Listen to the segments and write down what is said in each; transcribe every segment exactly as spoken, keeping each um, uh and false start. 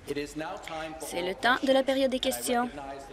C'est le temps de la période des questions.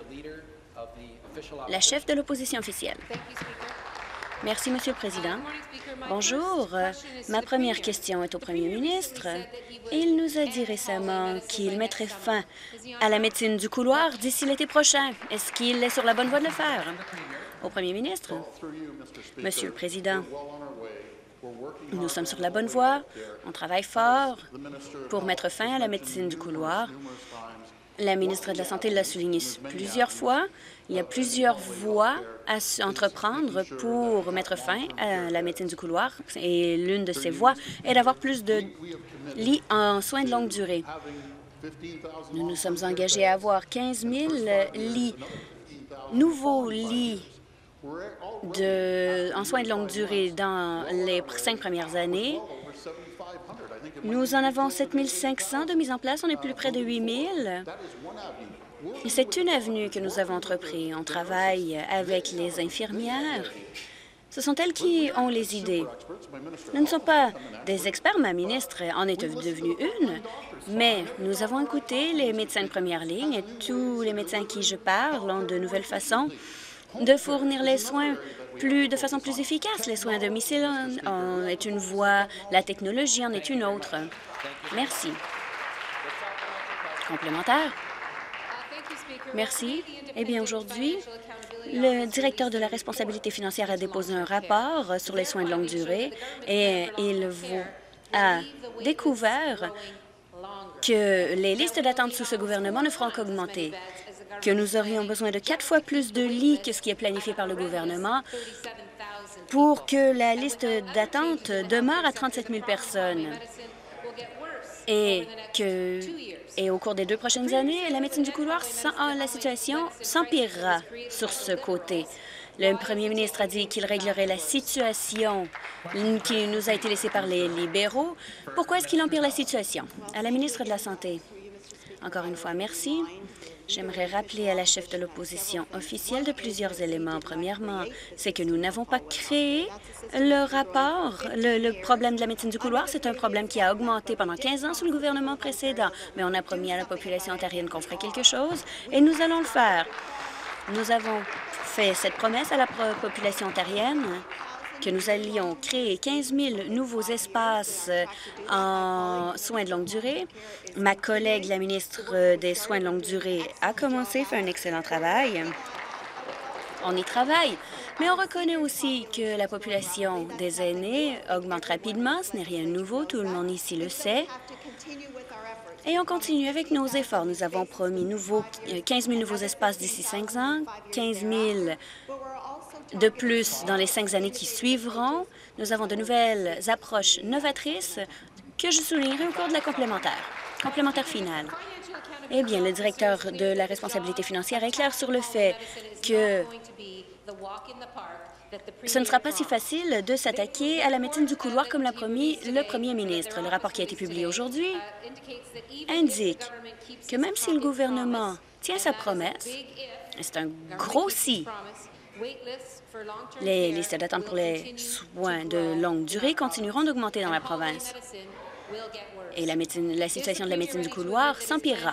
La chef de l'opposition officielle. Merci, Monsieur le Président. Bonjour. Ma première question est au Premier ministre. Il nous a dit récemment qu'il mettrait fin à la médecine du couloir d'ici l'été prochain. Est-ce qu'il est sur la bonne voie de le faire? Au Premier ministre. Monsieur le Président, nous sommes sur la bonne voie. On travaille fort pour mettre fin à la médecine du couloir. La ministre de la Santé l'a souligné plusieurs fois. Il y a plusieurs voies à entreprendre pour mettre fin à la médecine du couloir. Et l'une de ces voies est d'avoir plus de lits en soins de longue durée. Nous nous sommes engagés à avoir quinze mille lits, nouveaux lits de, en soins de longue durée dans les cinq premières années. Nous en avons sept mille cinq cents de mise en place. On est plus près de huit mille. C'est une avenue que nous avons entreprise. On travaille avec les infirmières. Ce sont elles qui ont les idées. Nous ne sommes pas des experts, ma ministre en est devenue une, mais nous avons écouté les médecins de première ligne et tous les médecins à qui je parle ont de nouvelles façons de fournir les soins plus, de façon plus efficace. Les soins à domicile en est une voie, la technologie en est une autre. Merci. Complémentaire. Merci. Eh bien, aujourd'hui, le directeur de la responsabilité financière a déposé un rapport sur les soins de longue durée et il a découvert que les listes d'attente sous ce gouvernement ne feront qu'augmenter, que nous aurions besoin de quatre fois plus de lits que ce qui est planifié par le gouvernement pour que la liste d'attente demeure à trente-sept mille personnes et que et au cours des deux prochaines années, la médecine du couloir, la situation s'empirera sur ce côté. Le premier ministre a dit qu'il réglerait la situation qui nous a été laissée par les libéraux. Pourquoi est-ce qu'il empire la situation? À la ministre de la Santé. Encore une fois, merci. J'aimerais rappeler à la chef de l'opposition officielle de plusieurs éléments. Premièrement, c'est que nous n'avons pas créé le rapport. Le, le problème de la médecine du couloir, c'est un problème qui a augmenté pendant quinze ans sous le gouvernement précédent. Mais on a promis à la population ontarienne qu'on ferait quelque chose et nous allons le faire. Nous avons fait cette promesse à la population ontarienne que nous allions créer quinze mille nouveaux espaces en soins de longue durée. Ma collègue, la ministre des Soins de longue durée, a commencé, fait un excellent travail. On y travaille, mais on reconnaît aussi que la population des aînés augmente rapidement. Ce n'est rien de nouveau, tout le monde ici le sait. Et on continue avec nos efforts. Nous avons promis nouveaux, quinze mille nouveaux espaces d'ici cinq ans, quinze mille de plus dans les cinq années qui suivront. Nous avons de nouvelles approches novatrices que je soulignerai au cours de la complémentaire. Complémentaire finale. Eh bien, le directeur de la responsabilité financière est clair sur le fait que ce ne sera pas si facile de s'attaquer à la médecine du couloir comme l'a promis le premier ministre. Le rapport qui a été publié aujourd'hui indique que même si le gouvernement tient sa promesse, c'est un gros si, les listes d'attente pour les soins de longue durée continueront d'augmenter dans la province. Et la, médecine, la situation de la médecine du couloir s'empirera.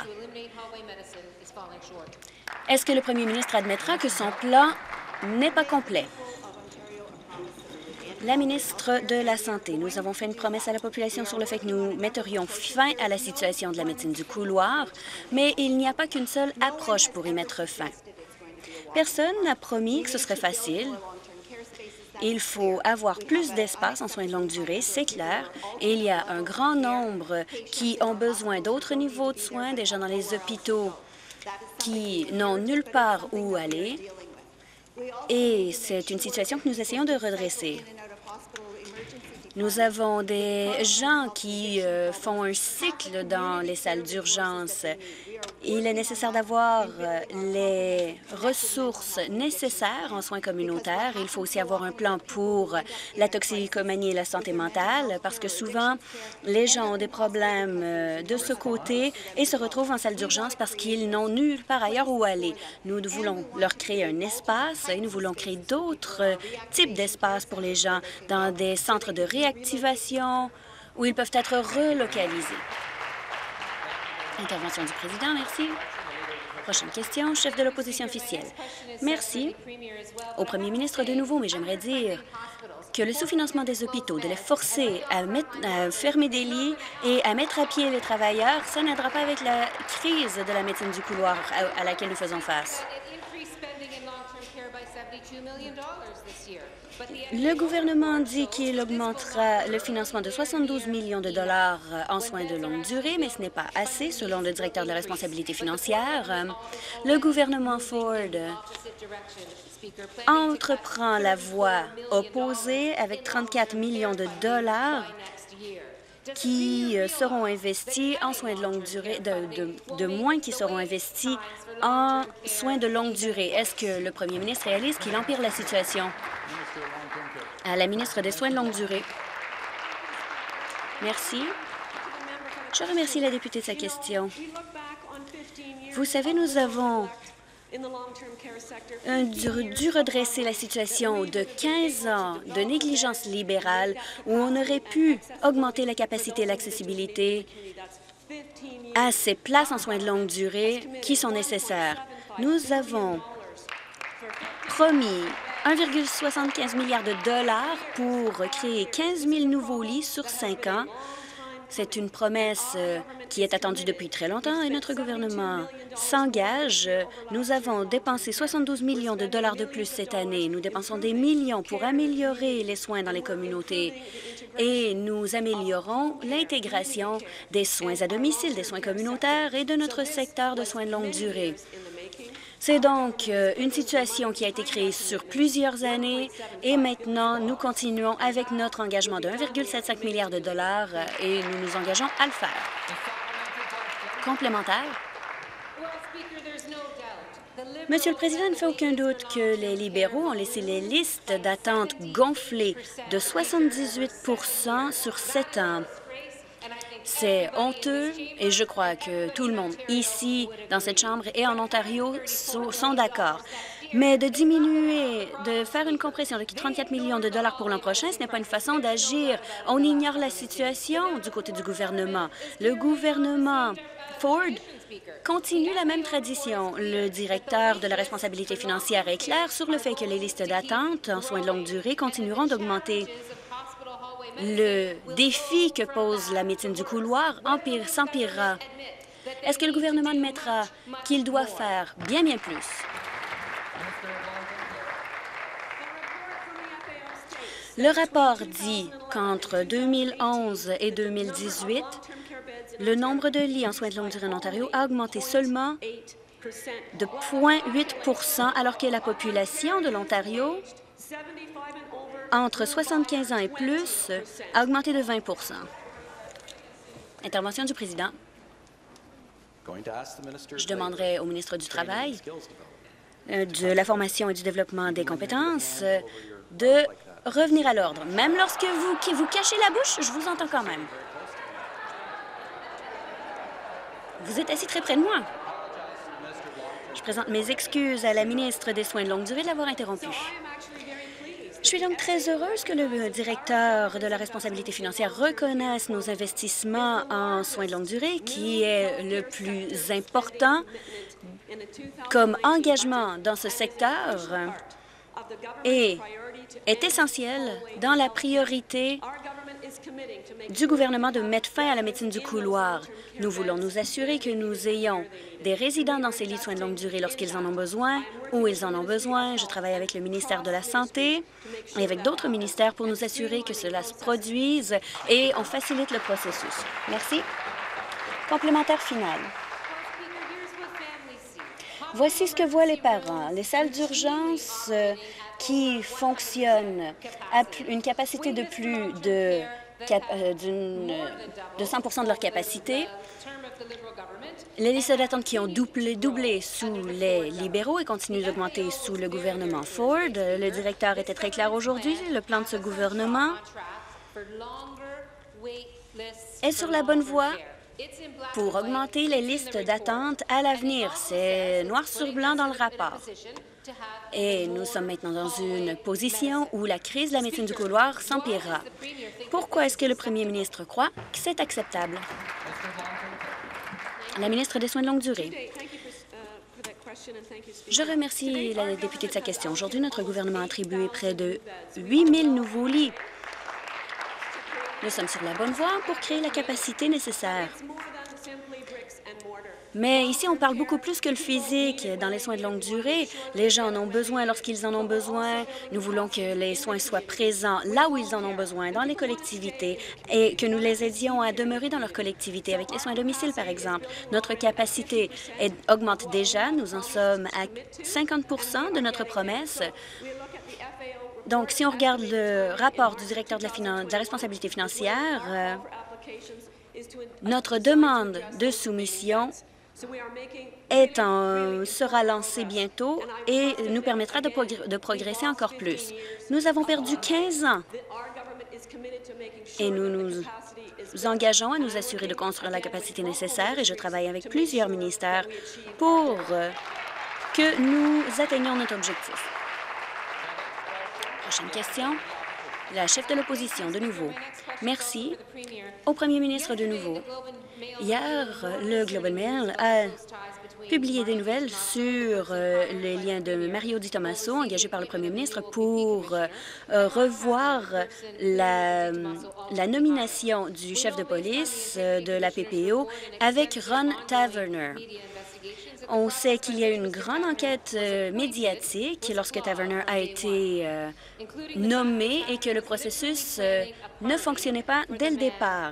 Est-ce que le premier ministre admettra que son plan n'est pas complet? La ministre de la Santé, nous avons fait une promesse à la population sur le fait que nous metterions fin à la situation de la médecine du couloir, mais il n'y a pas qu'une seule approche pour y mettre fin. Personne n'a promis que ce serait facile. Il faut avoir plus d'espace en soins de longue durée, c'est clair, et il y a un grand nombre qui ont besoin d'autres niveaux de soins, des gens dans les hôpitaux qui n'ont nulle part où aller, et c'est une situation que nous essayons de redresser. Nous avons des gens qui euh, font un cycle dans les salles d'urgence. Il est nécessaire d'avoir les ressources nécessaires en soins communautaires. Il faut aussi avoir un plan pour la toxicomanie et la santé mentale, parce que souvent, les gens ont des problèmes de ce côté et se retrouvent en salle d'urgence parce qu'ils n'ont nulle part ailleurs où aller. Nous voulons leur créer un espace et nous voulons créer d'autres types d'espaces pour les gens dans des centres de réactivation où ils peuvent être relocalisés. Intervention du président, merci. Prochaine question, chef de l'opposition officielle. Merci au premier ministre de nouveau, mais j'aimerais dire que le sous-financement des hôpitaux, de les forcer à, mettre, à fermer des lits et à mettre à pied les travailleurs, ça n'aidera pas avec la crise de la médecine du couloir à, à laquelle nous faisons face. Le gouvernement dit qu'il augmentera le financement de soixante-douze millions de dollars en soins de longue durée, mais ce n'est pas assez, selon le directeur de la responsabilité financière. Le gouvernement Ford entreprend la voie opposée avec trente-quatre millions de dollars qui seront investis en soins de longue durée, de, de, de moins qui seront investis en soins de longue durée. Est-ce que le premier ministre réalise qu'il empire la situation? À la ministre des Soins de longue durée. Merci. Je remercie la députée de sa question. Vous savez, nous avons Un, dû, dû redresser la situation de quinze ans de négligence libérale où on aurait pu augmenter la capacité et l'accessibilité à ces places en soins de longue durée qui sont nécessaires. Nous avons promis un virgule soixante-quinze milliard de dollars pour créer quinze mille nouveaux lits sur cinq ans. C'est une promesse qui est attendue depuis très longtemps et notre gouvernement s'engage. Nous avons dépensé soixante-douze millions de dollars de plus cette année. Nous dépensons des millions pour améliorer les soins dans les communautés et nous améliorons l'intégration des soins à domicile, des soins communautaires et de notre secteur de soins de longue durée. C'est donc une situation qui a été créée sur plusieurs années et maintenant, nous continuons avec notre engagement de un virgule soixante-quinze milliard de dollars et nous nous engageons à le faire. Complémentaire. Monsieur le Président, il ne fait aucun doute que les libéraux ont laissé les listes d'attente gonfler de soixante-dix-huit pour cent sur sept ans. C'est honteux et je crois que tout le monde ici, dans cette Chambre et en Ontario, sont, sont d'accord. Mais de diminuer, de faire une compression de trente-quatre millions de dollars pour l'an prochain, ce n'est pas une façon d'agir. On ignore la situation du côté du gouvernement. Le gouvernement Ford continue la même tradition. Le directeur de la responsabilité financière est clair sur le fait que les listes d'attente en soins de longue durée continueront d'augmenter. Le défi que pose la médecine du couloir s'empirera. Est-ce que le gouvernement admettra qu'il doit faire bien, bien plus? Le rapport dit qu'entre deux mille onze et deux mille dix-huit, le nombre de lits en soins de longue durée en Ontario a augmenté seulement de zéro virgule huit pour cent, alors que la population de l'Ontario entre soixante-quinze ans et plus a augmenté de vingt pour cent. Intervention du président. Je demanderai au ministre du Travail, de la formation et du développement des compétences de revenir à l'ordre. Même lorsque vous, vous cachez la bouche, je vous entends quand même. Vous êtes assis très près de moi. Je présente mes excuses à la ministre des Soins de longue durée de l'avoir interrompu. Je suis donc très heureuse que le directeur de la responsabilité financière reconnaisse nos investissements en soins de longue durée, qui est le plus important comme engagement dans ce secteur et est essentiel dans la priorité du gouvernement de mettre fin à la médecine du couloir. Nous voulons nous assurer que nous ayons des résidents dans ces lits de soins de longue durée lorsqu'ils en ont besoin, où ils en ont besoin. Je travaille avec le ministère de la Santé et avec d'autres ministères pour nous assurer que cela se produise et on facilite le processus. Merci. Complémentaire final. Voici ce que voient les parents. Les salles d'urgence euh, qui fonctionnent à une capacité de plus de, cap, euh, de cent pour cent de leur capacité. Les listes d'attente qui ont doublé, doublé sous les libéraux et continuent d'augmenter sous le gouvernement Ford. Le directeur était très clair aujourd'hui. Le plan de ce gouvernement est sur la bonne voie pour augmenter les listes d'attente à l'avenir. C'est noir sur blanc dans le rapport. Et nous sommes maintenant dans une position où la crise de la médecine du couloir s'empirera. Pourquoi est-ce que le premier ministre croit que c'est acceptable? La ministre des Soins de longue durée. Je remercie la députée de sa question. Aujourd'hui, notre gouvernement a attribué près de huit mille nouveaux lits. Nous sommes sur la bonne voie pour créer la capacité nécessaire. Mais ici, on parle beaucoup plus que le physique. Dans les soins de longue durée, les gens en ont besoin lorsqu'ils en ont besoin. Nous voulons que les soins soient présents là où ils en ont besoin, dans les collectivités, et que nous les aidions à demeurer dans leur collectivité, avec les soins à domicile, par exemple. Notre capacité est, augmente déjà. Nous en sommes à cinquante pour cent de notre promesse. Donc, si on regarde le rapport du directeur de la, finan- de la responsabilité financière, euh, notre demande de soumission est en, sera lancée bientôt et nous permettra de, progr de progresser encore plus. Nous avons perdu quinze ans et nous nous engageons à nous assurer de construire la capacité nécessaire et je travaille avec plusieurs ministères pour euh, que nous atteignions notre objectif. Prochaine question. La chef de l'opposition, de nouveau. Merci. Au premier ministre, de nouveau. Hier, le Globe and Mail a publié des nouvelles sur euh, les liens de Mario Di Tommaso, engagé par le premier ministre, pour euh, revoir la, la nomination du chef de police euh, de la P P O avec Ron Taverner. On sait qu'il y a eu une grande enquête euh, médiatique lorsque Taverner a été euh, nommé et que le processus euh, ne fonctionnait pas dès le départ.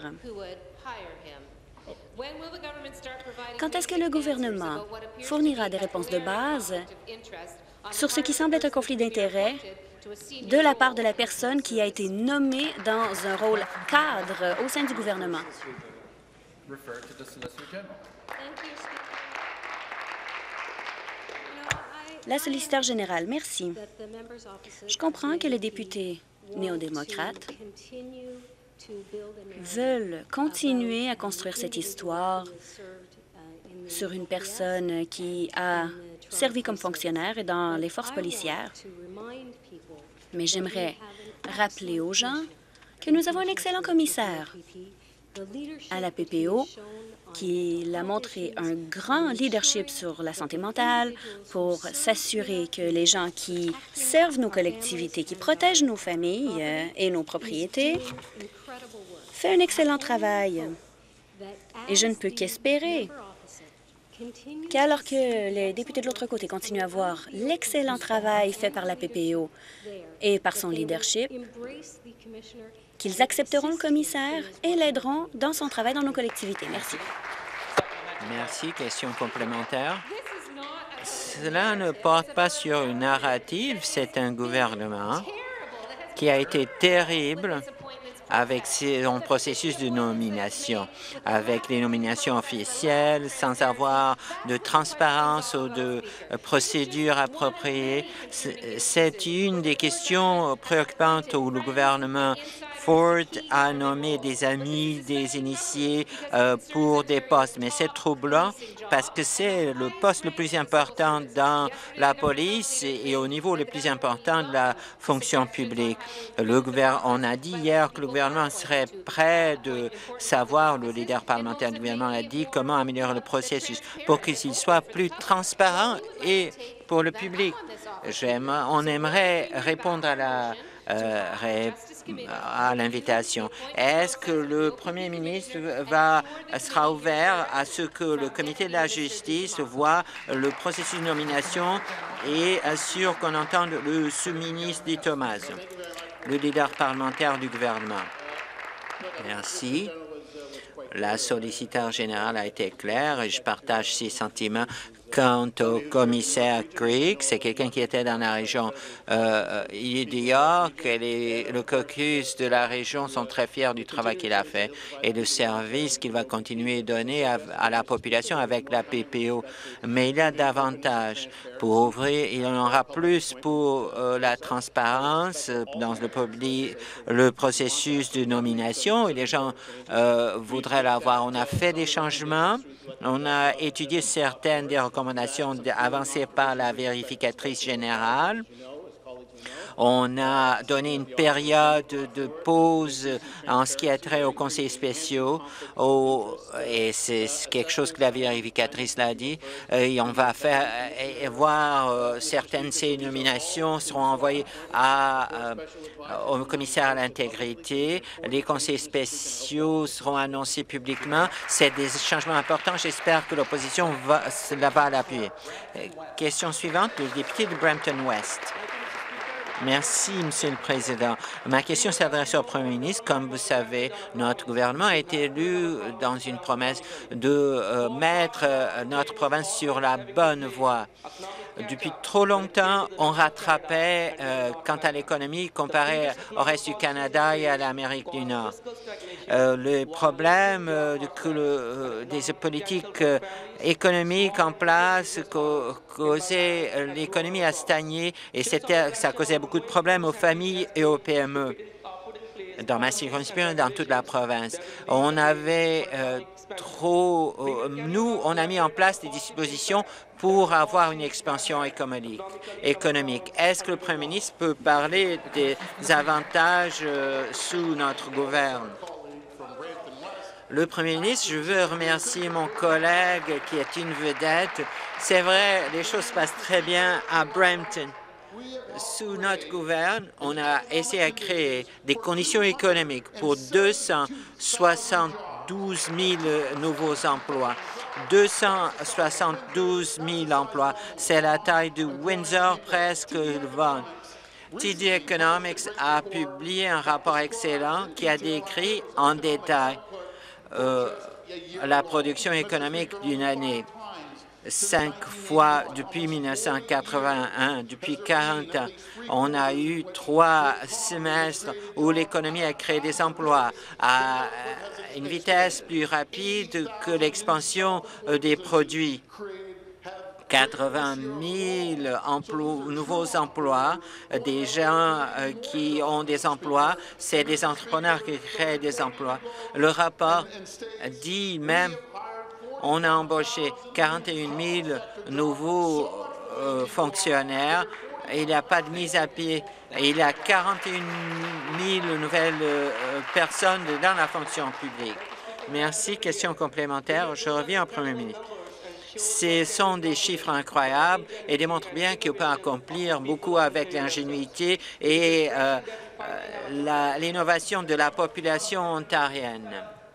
Quand est-ce que le gouvernement fournira des réponses de base sur ce qui semble être un conflit d'intérêts de la part de la personne qui a été nommée dans un rôle cadre au sein du gouvernement? La solliciteur générale, merci. Je comprends que les députés néo-démocrates veulent continuer à construire cette histoire sur une personne qui a servi comme fonctionnaire et dans les forces policières. Mais j'aimerais rappeler aux gens que nous avons un excellent commissaire à la P P O qui a montré un grand leadership sur la santé mentale pour s'assurer que les gens qui servent nos collectivités, qui protègent nos familles euh, et nos propriétés, fait un excellent travail. Et je ne peux qu'espérer qu'alors que les députés de l'autre côté continuent à voir l'excellent travail fait par la P P O et par son leadership, qu'ils accepteront le commissaire et l'aideront dans son travail dans nos collectivités. Merci. Merci. Question complémentaire. Cela ne porte pas sur une narrative. C'est un gouvernement qui a été terrible avec son processus de nomination, avec les nominations officielles, sans avoir de transparence ou de procédure appropriée. C'est une des questions préoccupantes où le gouvernement Ford a nommé des amis, des initiés euh, pour des postes, mais c'est troublant parce que c'est le poste le plus important dans la police et, et au niveau le plus important de la fonction publique. Le gouvernement, on a dit hier que le gouvernement serait prêt de savoir, le leader parlementaire du gouvernement a dit comment améliorer le processus pour qu'il soit plus transparent et pour le public. On aimerait répondre à la euh, réponse à l'invitation. Est-ce que le premier ministre va, sera ouvert à ce que le comité de la justice voit le processus de nomination et assure qu'on entende le sous-ministre Di Tommaso, le leader parlementaire du gouvernement? Merci. La solliciteur générale a été claire et je partage ses sentiments. Quant au commissaire Creek, c'est quelqu'un qui était dans la région euh, New York et les, le caucus de la région sont très fiers du travail qu'il a fait et du service qu'il va continuer à donner à, à la population avec la P P O. Mais il y a davantage pour ouvrir, il y en aura plus pour euh, la transparence dans le, public, le processus de nomination et les gens euh, voudraient l'avoir. On a fait des changements, on a étudié certaines des recommandations recommandations avancées par la vérificatrice générale. On a donné une période de pause en ce qui a trait aux conseils spéciaux, au, et c'est quelque chose que la vérificatrice l'a dit, et on va faire et voir euh, certaines de ces nominations seront envoyées à, euh, au commissaire à l'intégrité. Les conseils spéciaux seront annoncés publiquement. C'est des changements importants. J'espère que l'opposition va, va l'appuyer. Question suivante, le député de Brampton-Ouest. Merci, Monsieur le Président. Ma question s'adresse au Premier ministre. Comme vous savez, notre gouvernement a été élu dans une promesse de euh, mettre euh, notre province sur la bonne voie. Depuis trop longtemps, on rattrapait euh, quant à l'économie comparé au reste du Canada et à l'Amérique du Nord. Euh, le problème euh, de, que le, euh, des politiques euh, économiques en place causaient euh, l'économie à stagner et ça causait beaucoup de problèmes aux familles et aux P M E. Dans ma circonscription et dans toute la province, on avait euh, trop... Euh, nous, on a mis en place des dispositions pour avoir une expansion économique. économique. Est-ce que le Premier ministre peut parler des avantages euh, sous notre gouvernement? Le Premier ministre, je veux remercier mon collègue qui est une vedette. C'est vrai, les choses se passent très bien à Brampton. Sous notre gouvernement, on a essayé de créer des conditions économiques pour deux cent soixante-douze mille nouveaux emplois. deux cent soixante-douze mille emplois, c'est la taille de Windsor, presque le Vaughan. T D Economics a publié un rapport excellent qui a décrit en détail euh, la production économique d'une année. Cinq fois depuis mille neuf cent quatre-vingt-un, depuis quarante ans, on a eu trois semestres où l'économie a créé des emplois à une vitesse plus rapide que l'expansion des produits. quatre-vingt mille emplois, nouveaux emplois, des gens qui ont des emplois, c'est des entrepreneurs qui créent des emplois. Le rapport dit même on a embauché quarante et un mille nouveaux euh, fonctionnaires. Il n'y a pas de mise à pied. Il y a quarante et un mille nouvelles euh, personnes dans la fonction publique. Merci. Question complémentaire. Je reviens au Premier ministre. Ce sont des chiffres incroyables et démontrent bien qu'on peut accomplir beaucoup avec l'ingénuité et euh, euh, l'innovation de la population ontarienne.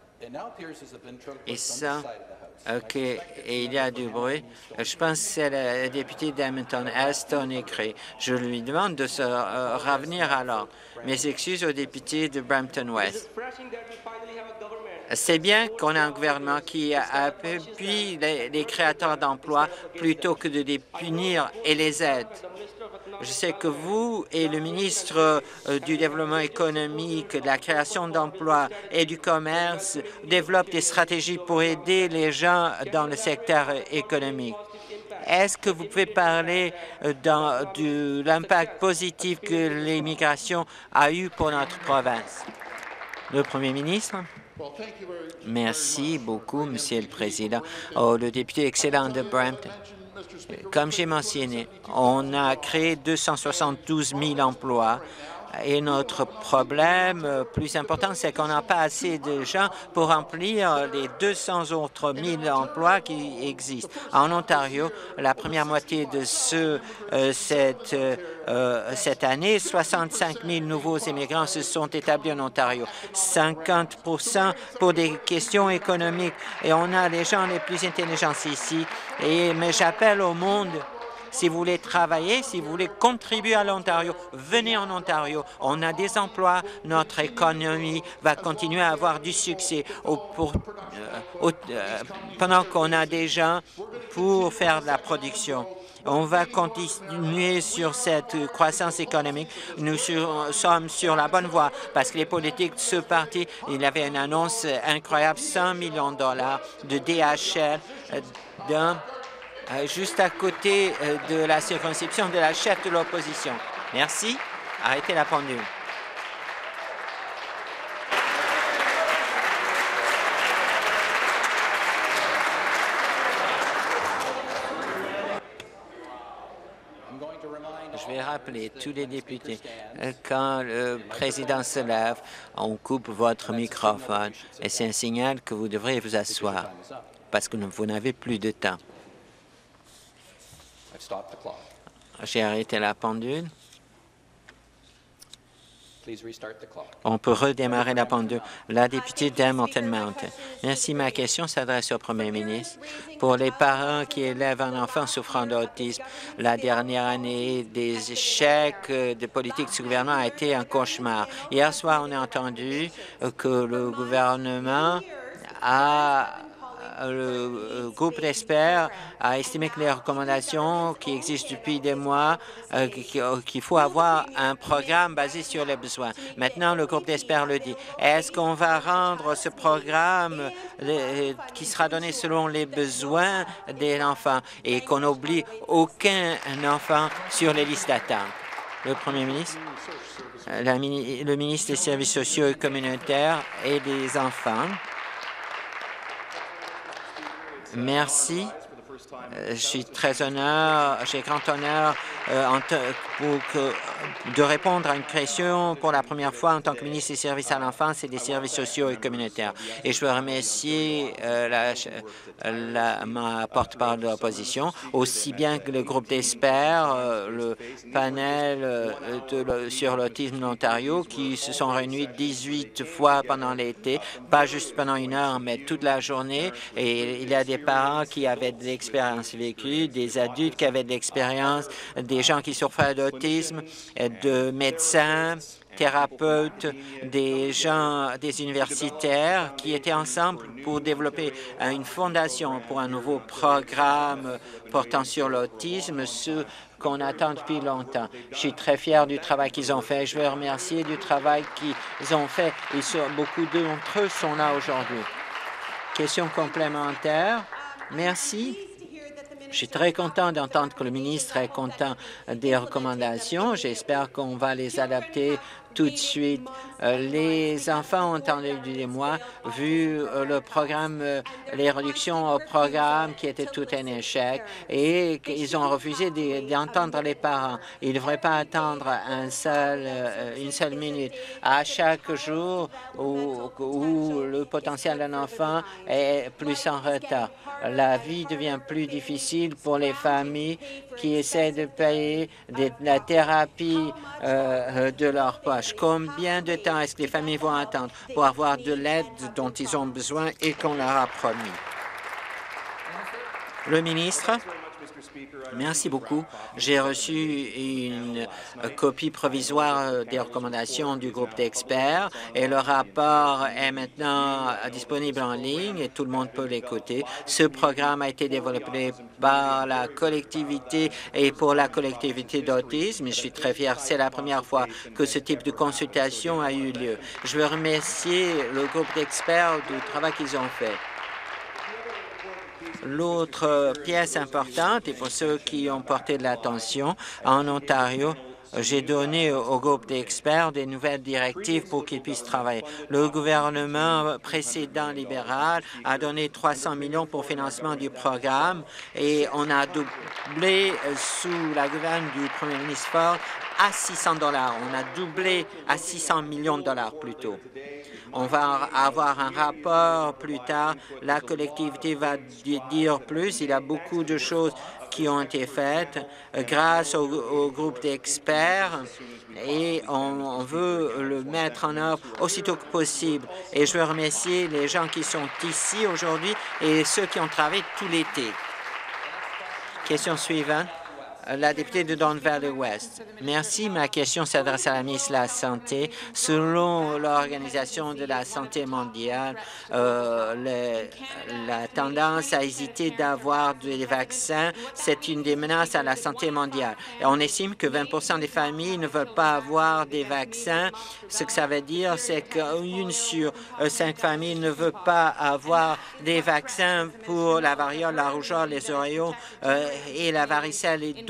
Et ça, OK, et il y a du bruit. Je pense que c'est le député d'Edmonton-Est, Tony Cray. Je lui demande de se euh, revenir alors. Mes excuses au député de Brampton-Ouest. C'est bien qu'on ait un gouvernement qui appuie les, les créateurs d'emplois plutôt que de les punir et les aide. Je sais que vous et le ministre euh, du Développement économique, de la création d'emplois et du commerce développent des stratégies pour aider les gens dans le secteur économique. Est-ce que vous pouvez parler euh, dans, de l'impact positif que l'immigration a eu pour notre province? Le Premier ministre. Merci beaucoup, Monsieur le Président. Oh, le député excellent de Brampton. Comme j'ai mentionné, on a créé deux cent soixante-douze mille emplois et notre problème plus important, c'est qu'on n'a pas assez de gens pour remplir les deux cents autres mille emplois qui existent. En Ontario, la première moitié de ce, euh, cette, euh, cette année, soixante-cinq mille nouveaux immigrants se sont établis en Ontario, cinquante pour cent pour des questions économiques. Et on a les gens les plus intelligents ici. Et, mais j'appelle au monde, si vous voulez travailler, si vous voulez contribuer à l'Ontario, venez en Ontario. On a des emplois, notre économie va continuer à avoir du succès au, pour, euh, au, euh, pendant qu'on a des gens pour faire de la production. On va continuer sur cette croissance économique. Nous sur, sommes sur la bonne voie parce que les politiques de ce parti, il y avait une annonce incroyable, cent millions de dollars de D H L euh, d'un Euh, juste à côté euh, de la circonscription de la chef de l'opposition. Merci. Arrêtez la pendule. voudrais rappeler tous les députés, euh, quand le président se lève, on coupe votre microphone et c'est un signal que vous devriez vous asseoir parce que vous n'avez plus de temps. J'ai arrêté la pendule. On peut redémarrer la pendule. La députée d'Hamilton Mountain. Merci. Ma question s'adresse au premier ministre. Pour les parents qui élèvent un enfant souffrant d'autisme, la dernière année des échecs de politique du gouvernement a été un cauchemar. Hier soir, on a entendu que le gouvernement a le groupe d'experts a estimé que les recommandations qui existent depuis des mois, euh, qu'il faut avoir un programme basé sur les besoins. Maintenant, le groupe d'experts le dit. Est-ce qu'on va rendre ce programme le, qui sera donné selon les besoins des enfants et qu'on n'oublie aucun enfant sur les listes d'attente? Le premier ministre, la, le ministre des Services sociaux et communautaires et des enfants. Merci. Je suis très honneur, j'ai grand honneur euh, en pour que, de répondre à une question pour la première fois en tant que ministre des Services à l'enfance et des Services sociaux et communautaires. Et je veux remercier euh, la, la, ma porte-parole de l'opposition, aussi bien que le groupe d'experts, euh, le panel euh, de, le, sur l'autisme de l'Ontario, qui se sont réunis dix-huit fois pendant l'été, pas juste pendant une heure, mais toute la journée. Et il y a des parents qui avaient de l'expérience vécue, des adultes qui avaient de l'expérience, des gens qui souffraient d'autisme, de médecins, thérapeutes, des gens, des universitaires qui étaient ensemble pour développer une fondation pour un nouveau programme portant sur l'autisme, ce qu'on attend depuis longtemps. Je suis très fier du travail qu'ils ont fait. Je veux remercier du travail qu'ils ont fait. Ils sont, beaucoup d'entre eux sont là aujourd'hui. Question complémentaire. Merci. Je suis très content d'entendre que le ministre est content des recommandations. J'espère qu'on va les adapter tout de suite. Euh, les enfants ont entendu des mois, vu euh, le programme, euh, les réductions au programme qui était tout un échec, et ils ont refusé d'entendre les parents. Ils ne devraient pas attendre un seul, euh, une seule minute. À chaque jour où, où le potentiel d'un enfant est plus en retard, la vie devient plus difficile pour les familles qui essaient de payer de la thérapie euh, de leur poche. Combien de temps est-ce que les familles vont attendre pour avoir de l'aide dont ils ont besoin et qu'on leur a promis? Le ministre. Merci beaucoup. J'ai reçu une copie provisoire des recommandations du groupe d'experts et le rapport est maintenant disponible en ligne et tout le monde peut l'écouter. Ce programme a été développé par la collectivité et pour la collectivité d'autisme. Je suis très fier. C'est la première fois que ce type de consultation a eu lieu. Je veux remercier le groupe d'experts du travail qu'ils ont fait. L'autre pièce importante, et pour ceux qui ont porté de l'attention, en Ontario, j'ai donné au groupe d'experts des nouvelles directives pour qu'ils puissent travailler. Le gouvernement précédent libéral a donné trois cents millions pour financement du programme et on a doublé sous la gouverne du premier ministre Ford à six cents dollars. On a doublé à six cents millions de dollars plutôt. On va avoir un rapport plus tard. La collectivité va dire plus. Il y a beaucoup de choses qui ont été faites grâce au, au groupe d'experts et on, on veut le mettre en œuvre aussitôt que possible. Et je veux remercier les gens qui sont ici aujourd'hui et ceux qui ont travaillé tout l'été. Question suivante. La députée de Don Valley West. Merci. Ma question s'adresse à la ministre de la Santé. Selon l'Organisation de la Santé mondiale, euh, le, la tendance à hésiter d'avoir des vaccins, c'est une des menaces à la santé mondiale. Et on estime que vingt pour cent des familles ne veulent pas avoir des vaccins. Ce que ça veut dire, c'est qu'une sur cinq familles ne veut pas avoir des vaccins pour la variole, la rougeole, les oreillons euh, et la varicelle et d'autres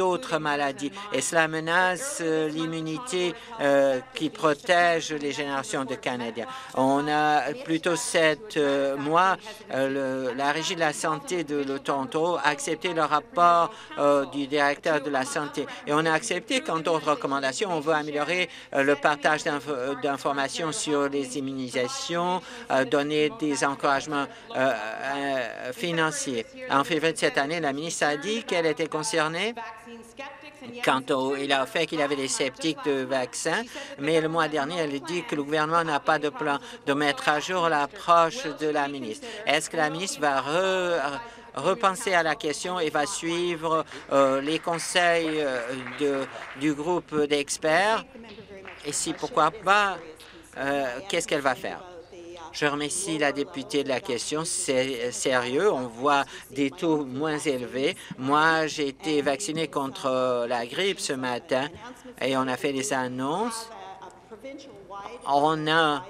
d'autres maladies et cela menace euh, l'immunité euh, qui protège les générations de Canadiens. On a plutôt sept euh, mois, euh, le, la Régie de la santé de le Toronto a accepté le rapport euh, du directeur de la santé et on a accepté qu'en d'autres recommandations, on veut améliorer euh, le partage d'informations sur les immunisations, euh, donner des encouragements euh, euh, financiers. En février de cette année, la ministre a dit qu'elle était concernée quant au il a fait qu'il y avait des sceptiques de vaccins, mais le mois dernier, elle a dit que le gouvernement n'a pas de plan de mettre à jour l'approche de la ministre. Est-ce que la ministre va re, repenser à la question et va suivre euh, les conseils euh, de, du groupe d'experts? Et si pourquoi pas, euh, qu'est-ce qu'elle va faire? Je remercie la députée de la question. C'est sérieux. On voit des taux moins élevés. Moi, j'ai été vacciné contre la grippe ce matin et on a fait des annonces. On a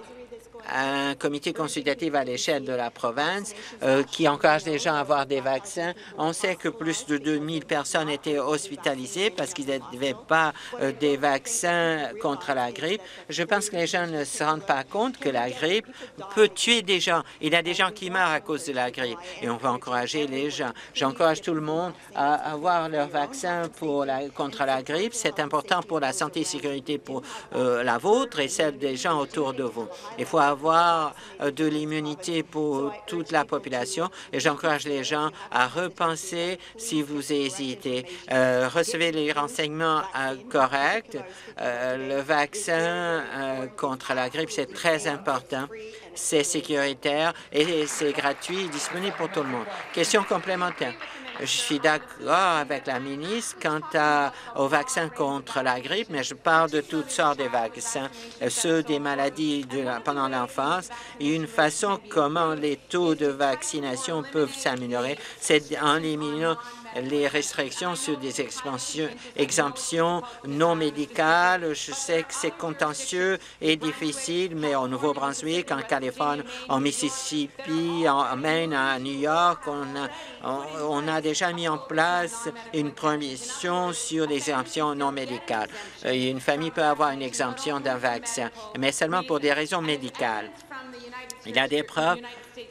un comité consultatif à l'échelle de la province euh, qui encourage les gens à avoir des vaccins. On sait que plus de deux mille personnes étaient hospitalisées parce qu'ils n'avaient pas euh, des vaccins contre la grippe. Je pense que les gens ne se rendent pas compte que la grippe peut tuer des gens. Il y a des gens qui meurent à cause de la grippe et on va encourager les gens. J'encourage tout le monde à avoir leur vaccin pour la, contre la grippe. C'est important pour la santé et sécurité pour euh, la vôtre et celle des gens autour de vous. Il faut avoir avoir de l'immunité pour toute la population et j'encourage les gens à repenser si vous hésitez. Euh, recevez les renseignements euh, corrects. Euh, le vaccin euh, contre la grippe, c'est très important. C'est sécuritaire et c'est gratuit et disponible pour tout le monde. Question complémentaire. Je suis d'accord avec la ministre quant à, aux vaccins contre la grippe, mais je parle de toutes sortes de vaccins, ceux des maladies de la, pendant l'enfance. Et une façon comment les taux de vaccination peuvent s'améliorer, c'est en éliminant les restrictions sur des exemptions non médicales. Je sais que c'est contentieux et difficile, mais au Nouveau-Brunswick, en Californie, en Mississippi, en Maine, à New York, on a, on, on a déjà mis en place une prohibition sur les exemptions non médicales. Une famille peut avoir une exemption d'un vaccin, mais seulement pour des raisons médicales. Il y a des preuves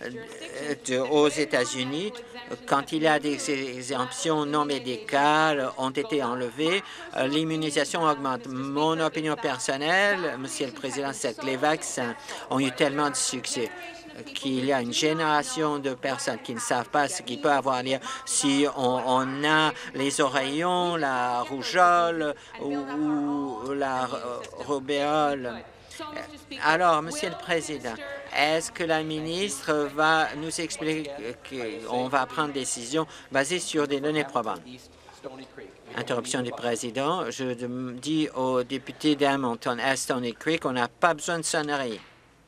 de, aux États-Unis, quand il y a des exemptions non médicales ont été enlevées, l'immunisation augmente. Mon opinion personnelle, Monsieur le Président, c'est que les vaccins ont eu tellement de succès qu'il y a une génération de personnes qui ne savent pas ce qui peut avoir lieu si on, on a les oreillons, la rougeole ou, ou la rubéole. Alors, Monsieur le Président, est-ce que la ministre va nous expliquer qu'on va prendre des décisions basées sur des données probantes? Interruption du président. Je dis au député d'Hamilton, à Stony Creek, qu'on n'a pas besoin de sonnerie.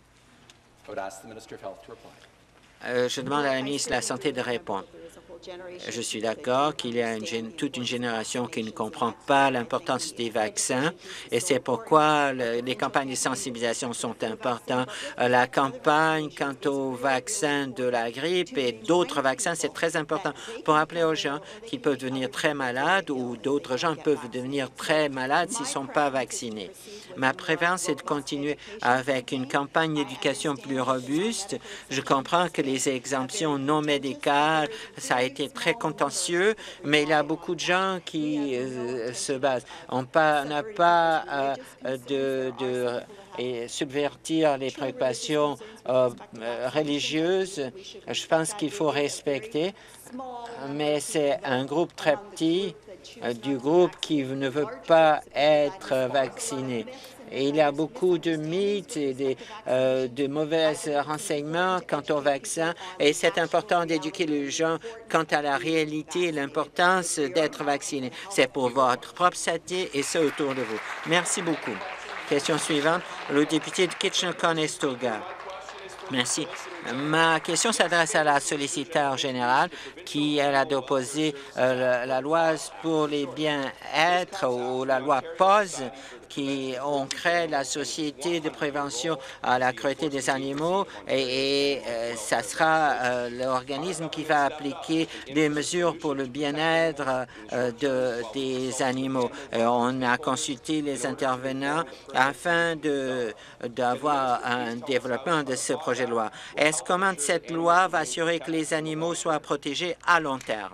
Euh, je demande à la ministre de la Santé de répondre. Je suis d'accord qu'il y a une, toute une génération qui ne comprend pas l'importance des vaccins et c'est pourquoi le, les campagnes de sensibilisation sont importantes. La campagne quant aux vaccins de la grippe et d'autres vaccins, c'est très important pour rappeler aux gens qu'ils peuvent devenir très malades ou d'autres gens peuvent devenir très malades s'ils ne sont pas vaccinés. Ma préférence est de continuer avec une campagne d'éducation plus robuste. Je comprends que les exemptions non médicales, ça a été très contentieux, mais il y a beaucoup de gens qui euh, se basent. On n'a pas euh, de, de et subvertir les préoccupations euh, religieuses. Je pense qu'il faut respecter, mais c'est un groupe très petit euh, du groupe qui ne veut pas être vacciné. Et il y a beaucoup de mythes et des, euh, de mauvais renseignements quant au vaccin. Et c'est important d'éduquer les gens quant à la réalité et l'importance d'être vacciné. C'est pour votre propre santé et ceux autour de vous. Merci beaucoup. Question suivante, le député de Kitchener-Conestoga. Merci. Ma question s'adresse à la solliciteur générale qui elle a déposé euh, la loi pour les bien-être ou la loi P O S qui ont créé la Société de prévention à la cruauté des animaux et, et euh, ça sera euh, l'organisme qui va appliquer des mesures pour le bien-être euh, de, des animaux. Euh, on a consulté les intervenants afin de d'avoir un développement de ce projet de loi. Est-ce comment cette loi va assurer que les animaux soient protégés à long terme?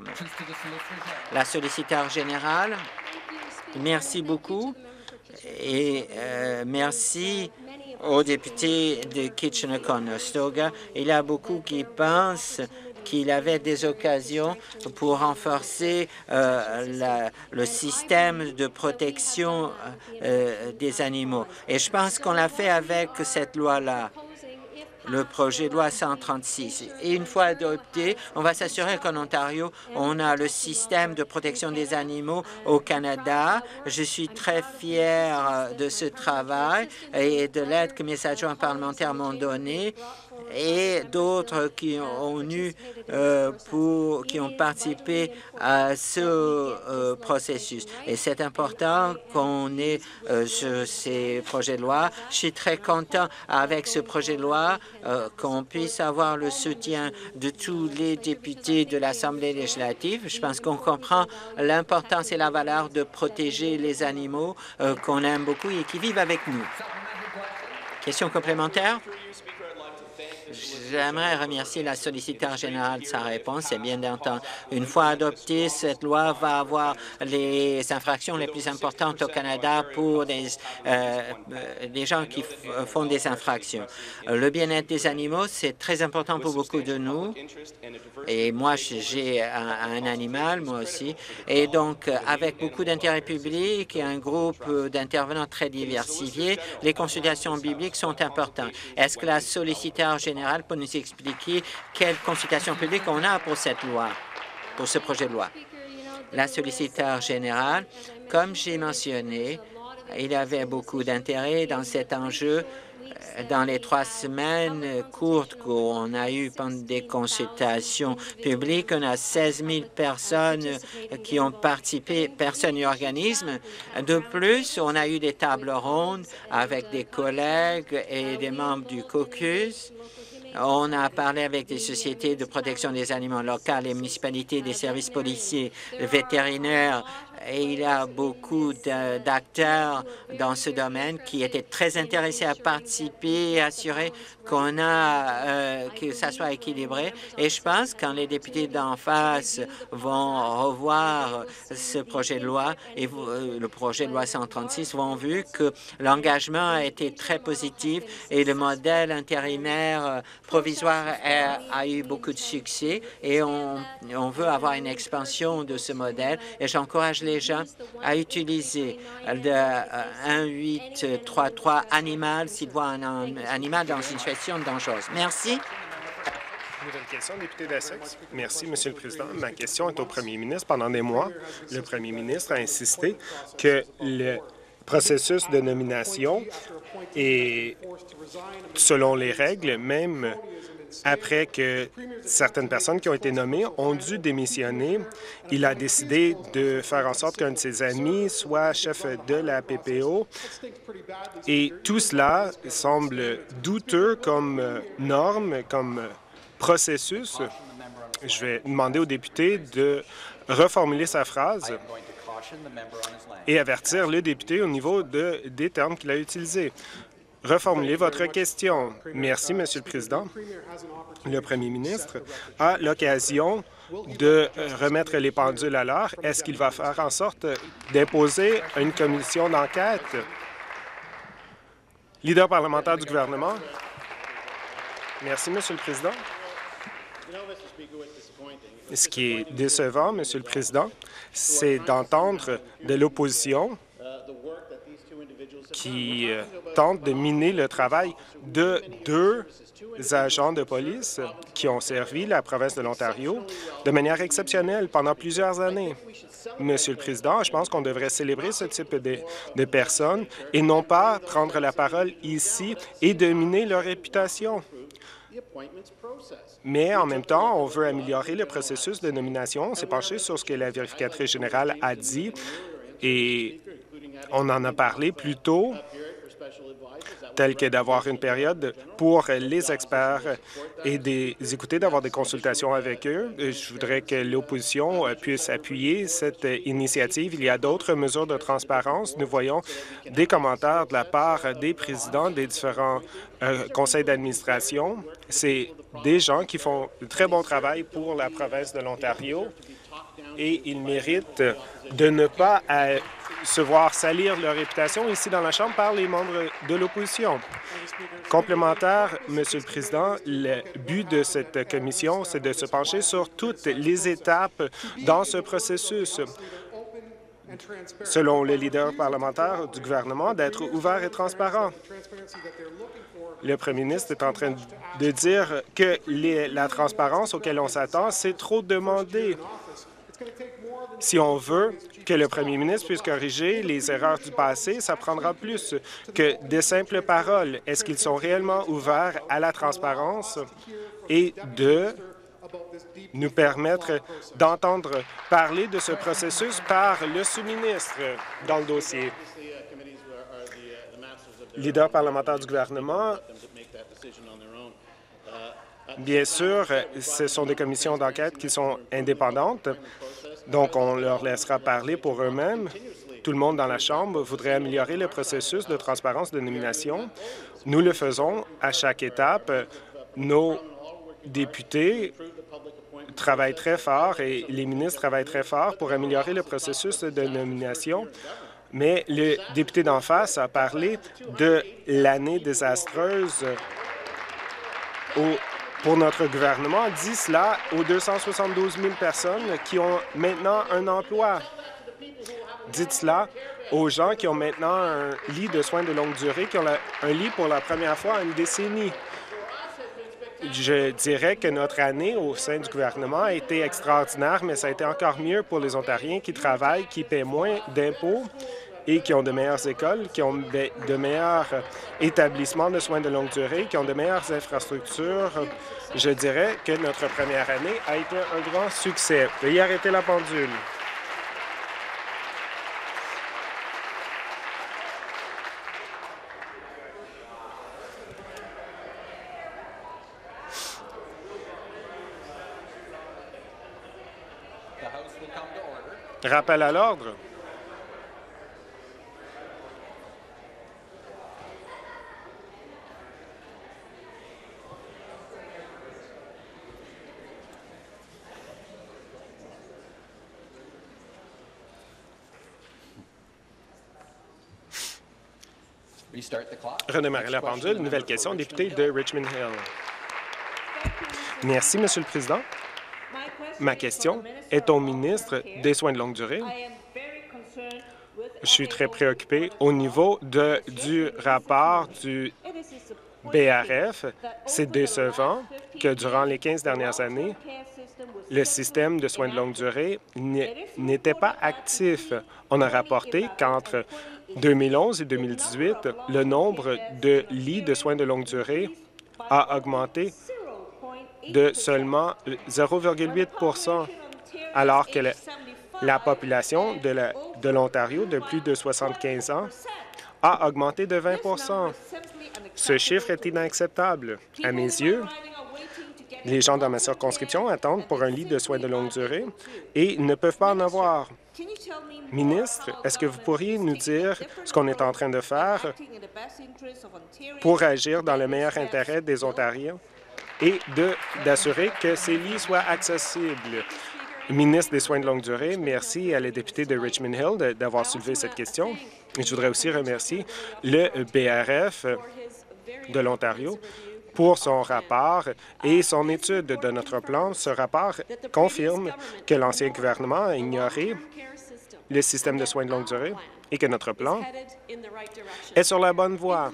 La solliciteur générale, merci beaucoup. Et euh, merci au député de Kitchener-Conestoga. Il y a beaucoup qui pensent qu'il avait des occasions pour renforcer euh, la, le système de protection euh, des animaux. Et je pense qu'on l'a fait avec cette loi-là, le projet de loi cent trente-six. Et une fois adopté, on va s'assurer qu'en Ontario, on a le système de protection des animaux au Canada. Je suis très fier de ce travail et de l'aide que mes adjoints parlementaires m'ont donnée et d'autres qui ont eu euh, pour qui ont participé à ce euh, processus. Et c'est important qu'on ait euh, ce, ces projets de loi. Je suis très content avec ce projet de loi euh, qu'on puisse avoir le soutien de tous les députés de l'Assemblée législative. Je pense qu'on comprend l'importance et la valeur de protéger les animaux euh, qu'on aime beaucoup et qui vivent avec nous. Question complémentaire? J'aimerais remercier la solliciteur générale de sa réponse. C'est bien d'entendre. Une fois adoptée, cette loi va avoir les infractions les plus importantes au Canada pour les, euh, les gens qui font des infractions. Le bien-être des animaux, c'est très important pour beaucoup de nous. Et moi, j'ai un, un animal, moi aussi. Et donc, avec beaucoup d'intérêt public et un groupe d'intervenants très diversifiés, les consultations bibliques sont importantes. Est-ce que la solliciteur générale pour nous expliquer quelle consultation publique on a pour cette loi, pour ce projet de loi? La solliciteur générale, comme j'ai mentionné, il y avait beaucoup d'intérêt dans cet enjeu. Dans les trois semaines courtes qu'on a eues pendant des consultations publiques, on a seize mille personnes qui ont participé, personnes et organismes. De plus, on a eu des tables rondes avec des collègues et des membres du caucus. On a parlé avec des sociétés de protection des animaux locales, les municipalités, des services policiers, vétérinaires, et il y a beaucoup d'acteurs dans ce domaine qui étaient très intéressés à participer et assurer qu'on a euh, que ça soit équilibré. Et je pense que quand les députés d'en face vont revoir ce projet de loi et euh, le projet de loi cent trente-six vont vu que l'engagement a été très positif et le modèle intérimaire provisoire a, a eu beaucoup de succès et on, on veut avoir une expansion de ce modèle et j'encourage les gens à utiliser le un huit trois trois animal s'ils voient un, un animal dans une situation dangereuse. Merci. Nouvelle question, député d'Essex. Merci, Monsieur le Président. Ma question est au premier ministre. Pendant des mois, le premier ministre a insisté que le processus de nomination est selon les règles, même après que certaines personnes qui ont été nommées ont dû démissionner. Il a décidé de faire en sorte qu'un de ses amis soit chef de la P P O. Et tout cela semble douteux comme norme, comme processus. Je vais demander au député de reformuler sa phrase et avertir le député au niveau de, des termes qu'il a utilisés. Reformulez votre question. Merci, Monsieur le Président. Le premier ministre a l'occasion de remettre les pendules à l'heure. Est-ce qu'il va faire en sorte d'imposer une commission d'enquête? Leader parlementaire du gouvernement. Merci, Monsieur le Président. Ce qui est décevant, Monsieur le Président, c'est d'entendre de l'opposition qui euh, tente de miner le travail de deux agents de police qui ont servi la province de l'Ontario de manière exceptionnelle pendant plusieurs années. Monsieur le Président, je pense qu'on devrait célébrer ce type de, de personnes et non pas prendre la parole ici et de miner leur réputation. Mais en même temps, on veut améliorer le processus de nomination. On s'est penché sur ce que la vérificatrice générale a dit et on en a parlé plus tôt, tel que d'avoir une période pour les experts et des écouter, d'avoir des consultations avec eux. Je voudrais que l'opposition puisse appuyer cette initiative. Il y a d'autres mesures de transparence. Nous voyons des commentaires de la part des présidents des différents euh, conseils d'administration. C'est des gens qui font de très bon travail pour la province de l'Ontario et ils méritent de ne pas euh, se voir salir leur réputation ici dans la Chambre par les membres de l'opposition. Complémentaire, Monsieur le Président, le but de cette commission, c'est de se pencher sur toutes les étapes dans ce processus. Selon le leader parlementaire du gouvernement, d'être ouvert et transparent. Le premier ministre est en train de dire que les, la transparence auquel on s'attend, c'est trop demandé. Si on veut que le premier ministre puisse corriger les erreurs du passé, ça prendra plus que de simples paroles. Est-ce qu'ils sont réellement ouverts à la transparence et de nous permettre d'entendre parler de ce processus par le sous-ministre dans le dossier? Leader parlementaire du gouvernement, bien sûr, ce sont des commissions d'enquête qui sont indépendantes, donc on leur laissera parler pour eux-mêmes. Tout le monde dans la Chambre voudrait améliorer le processus de transparence de nomination. Nous le faisons à chaque étape. Nos députés travaillent très fort et les ministres travaillent très fort pour améliorer le processus de nomination. Mais le député d'en face a parlé de l'année désastreuse au pour notre gouvernement, dit cela aux deux cent soixante-douze mille personnes qui ont maintenant un emploi. Dites cela aux gens qui ont maintenant un lit de soins de longue durée, qui ont la, un lit pour la première fois en une décennie. Je dirais que notre année au sein du gouvernement a été extraordinaire, mais ça a été encore mieux pour les Ontariens qui travaillent, qui paient moins d'impôts et qui ont de meilleures écoles, qui ont de meilleurs établissements de soins de longue durée, qui ont de meilleures infrastructures. Je dirais que notre première année a été un grand succès. Veuillez arrêter la pendule. Rappel à l'ordre. Redémarrer la pendule. Nouvelle question, député de Richmond Hill. Merci, Monsieur le Président. Ma question est au ministre des Soins de longue durée. Je suis très préoccupé au niveau de, du rapport du B R F. C'est décevant que durant les quinze dernières années, le système de soins de longue durée n'était pas actif. On a rapporté qu'entre deux mille onze et deux mille dix-huit, le nombre de lits de soins de longue durée a augmenté de seulement zéro virgule huit pour cent, alors que la, la population de l'Ontario de, de plus de soixante-quinze ans a augmenté de vingt pour cent. Ce chiffre est inacceptable. À mes yeux, les gens dans ma circonscription attendent pour un lit de soins de longue durée et ils ne peuvent pas en avoir. Ministre, est-ce que vous pourriez nous dire ce qu'on est en train de faire pour agir dans le meilleur intérêt des Ontariens et d'assurer que ces lits soient accessibles? Ministre des Soins de longue durée, merci à la députée de Richmond Hill d'avoir soulevé cette question. Et je voudrais aussi remercier le B R F de l'Ontario pour son rapport et son étude de notre plan. Ce rapport confirme que l'ancien gouvernement a ignoré le système de soins de longue durée et que notre plan est sur la bonne voie.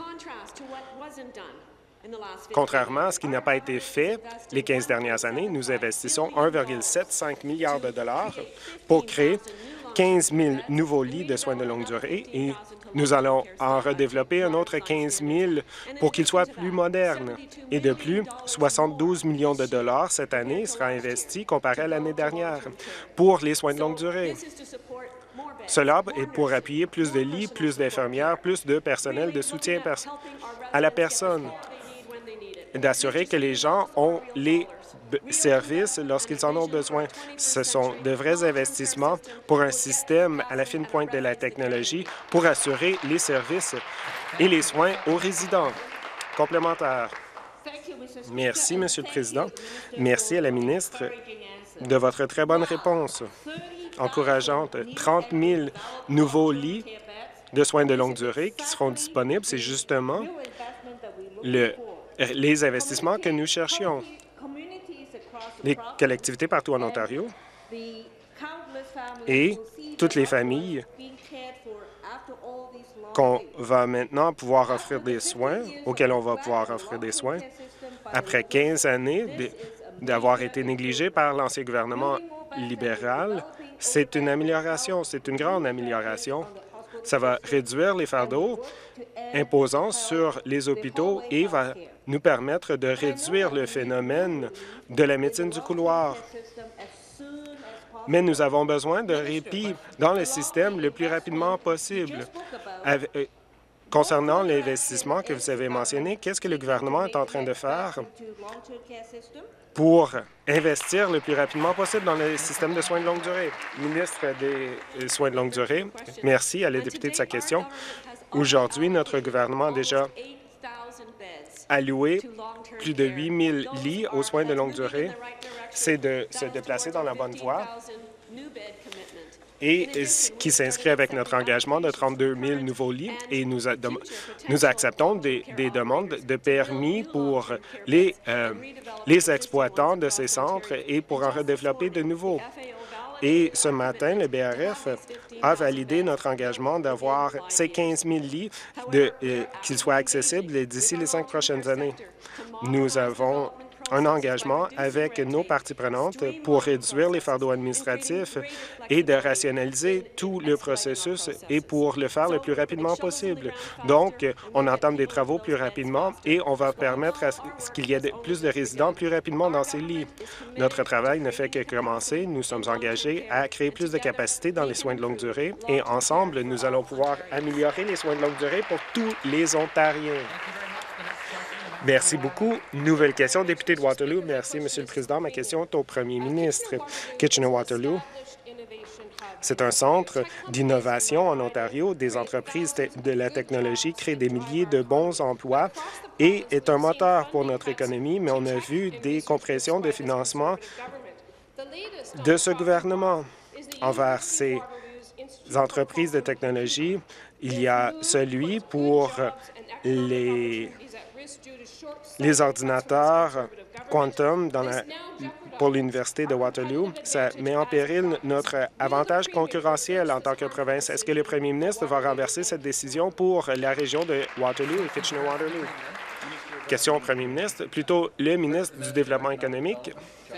Contrairement à ce qui n'a pas été fait les quinze dernières années, nous investissons un virgule soixante-quinze milliard de dollars pour créer quinze mille nouveaux lits de soins de longue durée et Nous allons en redévelopper un autre quinze mille pour qu'il soit plus moderne. Et de plus, soixante-douze millions de dollars cette année sera investi comparé à l'année dernière pour les soins de longue durée. Cela est pour appuyer plus de lits, plus d'infirmières, plus de personnel de soutien pers à la personne, d'assurer que les gens ont les services lorsqu'ils en ont besoin. Ce sont de vrais investissements pour un système à la fine pointe de la technologie pour assurer les services et les soins aux résidents. Complémentaire. Merci, Monsieur le Président. Merci à la ministre de votre très bonne réponse encourageante. trente mille nouveaux lits de soins de longue durée qui seront disponibles. C'est justement le, les investissements que nous cherchions. Les collectivités partout en Ontario et toutes les familles qu'on va maintenant pouvoir offrir des soins, auxquels on va pouvoir offrir des soins, après quinze années d'avoir été négligés par l'ancien gouvernement libéral. C'est une amélioration, c'est une grande amélioration. Ça va réduire les fardeaux imposants sur les hôpitaux et va nous permettre de réduire le phénomène de la médecine du couloir. Mais nous avons besoin de répit dans le système le plus rapidement possible. Avec, euh, concernant l'investissement que vous avez mentionné, qu'est-ce que le gouvernement est en train de faire pour investir le plus rapidement possible dans le système de soins de longue durée? Ministre des Soins de longue durée, merci à la députée de sa question. Aujourd'hui, notre gouvernement a déjà alloué plus de huit mille lits aux soins de longue durée. C'est de se déplacer dans la bonne voie et ce qui s'inscrit avec notre engagement de trente-deux mille nouveaux lits. Et nous, a, nous acceptons des, des demandes de permis pour les, euh, les exploitants de ces centres et pour en redévelopper de nouveaux. Et ce matin, le B R F a validé notre engagement d'avoir ces quinze mille lits, de, euh, qu'ils soient accessibles d'ici les cinq prochaines années. Nous avons un engagement avec nos parties prenantes pour réduire les fardeaux administratifs et de rationaliser tout le processus et pour le faire le plus rapidement possible. Donc, on entame des travaux plus rapidement et on va permettre à ce qu'il y ait de, plus de résidents plus rapidement dans ces lits. Notre travail ne fait que commencer. Nous sommes engagés à créer plus de capacités dans les soins de longue durée et ensemble, nous allons pouvoir améliorer les soins de longue durée pour tous les Ontariens. Merci beaucoup. Nouvelle question, député de Waterloo. Merci, Monsieur le Président. Ma question est au premier ministre. Kitchener-Waterloo, c'est un centre d'innovation en Ontario. Des entreprises de la technologie créent des milliers de bons emplois et est un moteur pour notre économie, mais on a vu des compressions de financement de ce gouvernement envers ces entreprises de technologie. Il y a celui pour les Les ordinateurs Quantum dans la, pour l'Université de Waterloo. Ça met en péril notre avantage concurrentiel en tant que province. Est-ce que le premier ministre va renverser cette décision pour la région de Waterloo et Kitchener-Waterloo? Question au premier ministre, plutôt le ministre du Développement économique,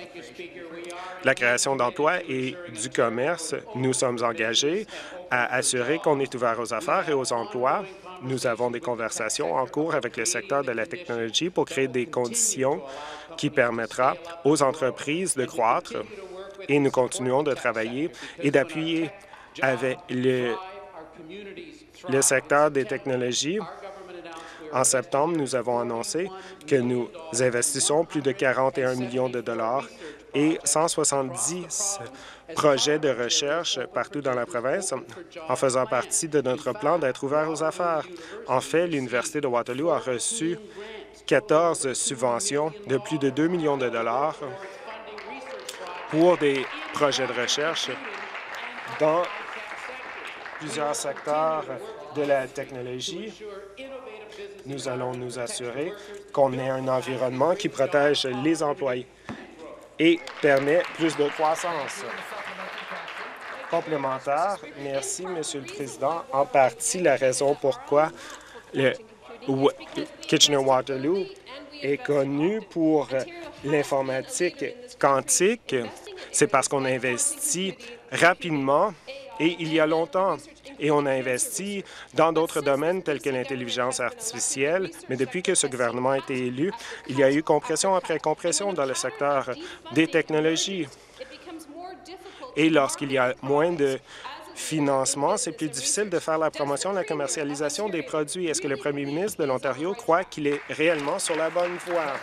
la création d'emplois et du commerce. Nous sommes engagés à assurer qu'on est ouvert aux affaires et aux emplois. Nous avons des conversations en cours avec le secteur de la technologie pour créer des conditions qui permettra aux entreprises de croître et nous continuons de travailler et d'appuyer avec le, le secteur des technologies. En septembre, nous avons annoncé que nous investissons plus de quarante et un millions de dollars et cent soixante-dix projets de recherche partout dans la province en faisant partie de notre plan d'être ouvert aux affaires. En fait, l'Université de Waterloo a reçu quatorze subventions de plus de deux millions de dollars pour des projets de recherche dans plusieurs secteurs de la technologie. Nous allons nous assurer qu'on ait un environnement qui protège les employés et permet plus de croissance. Complémentaire, merci, Monsieur le Président. En partie, la raison pourquoi le Kitchener-Waterloo est connu pour l'informatique quantique, c'est parce qu'on investit rapidement et il y a longtemps. et on a investi dans d'autres domaines tels que l'intelligence artificielle. Mais depuis que ce gouvernement a été élu, il y a eu compression après compression dans le secteur des technologies. Et lorsqu'il y a moins de financement, c'est plus difficile de faire la promotion et la commercialisation des produits. Est-ce que le premier ministre de l'Ontario croit qu'il est réellement sur la bonne voie?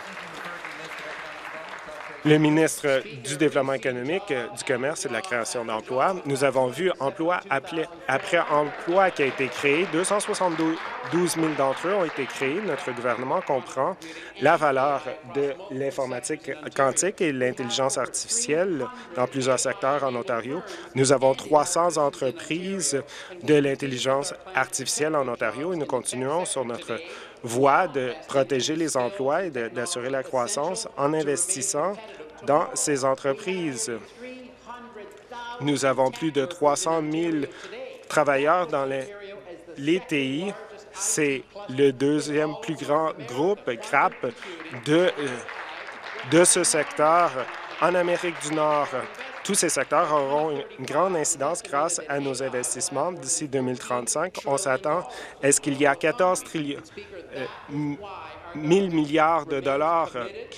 Le ministre du Développement économique, du Commerce et de la création d'emplois, nous avons vu emploi après emploi qui a été créé. deux cent soixante-douze mille d'entre eux ont été créés. Notre gouvernement comprend la valeur de l'informatique quantique et de l'intelligence artificielle dans plusieurs secteurs en Ontario. Nous avons trois cents entreprises de l'intelligence artificielle en Ontario et nous continuons sur notre voie de protéger les emplois et d'assurer la croissance en investissant dans ces entreprises. Nous avons plus de trois cent mille travailleurs dans les, les T I. C'est le deuxième plus grand groupe, C R A P, de, de ce secteur en Amérique du Nord. Tous ces secteurs auront une grande incidence grâce à nos investissements. D'ici deux mille trente-cinq, on s'attend à ce qu'il y a quatorze trillions, euh, mille milliards de dollars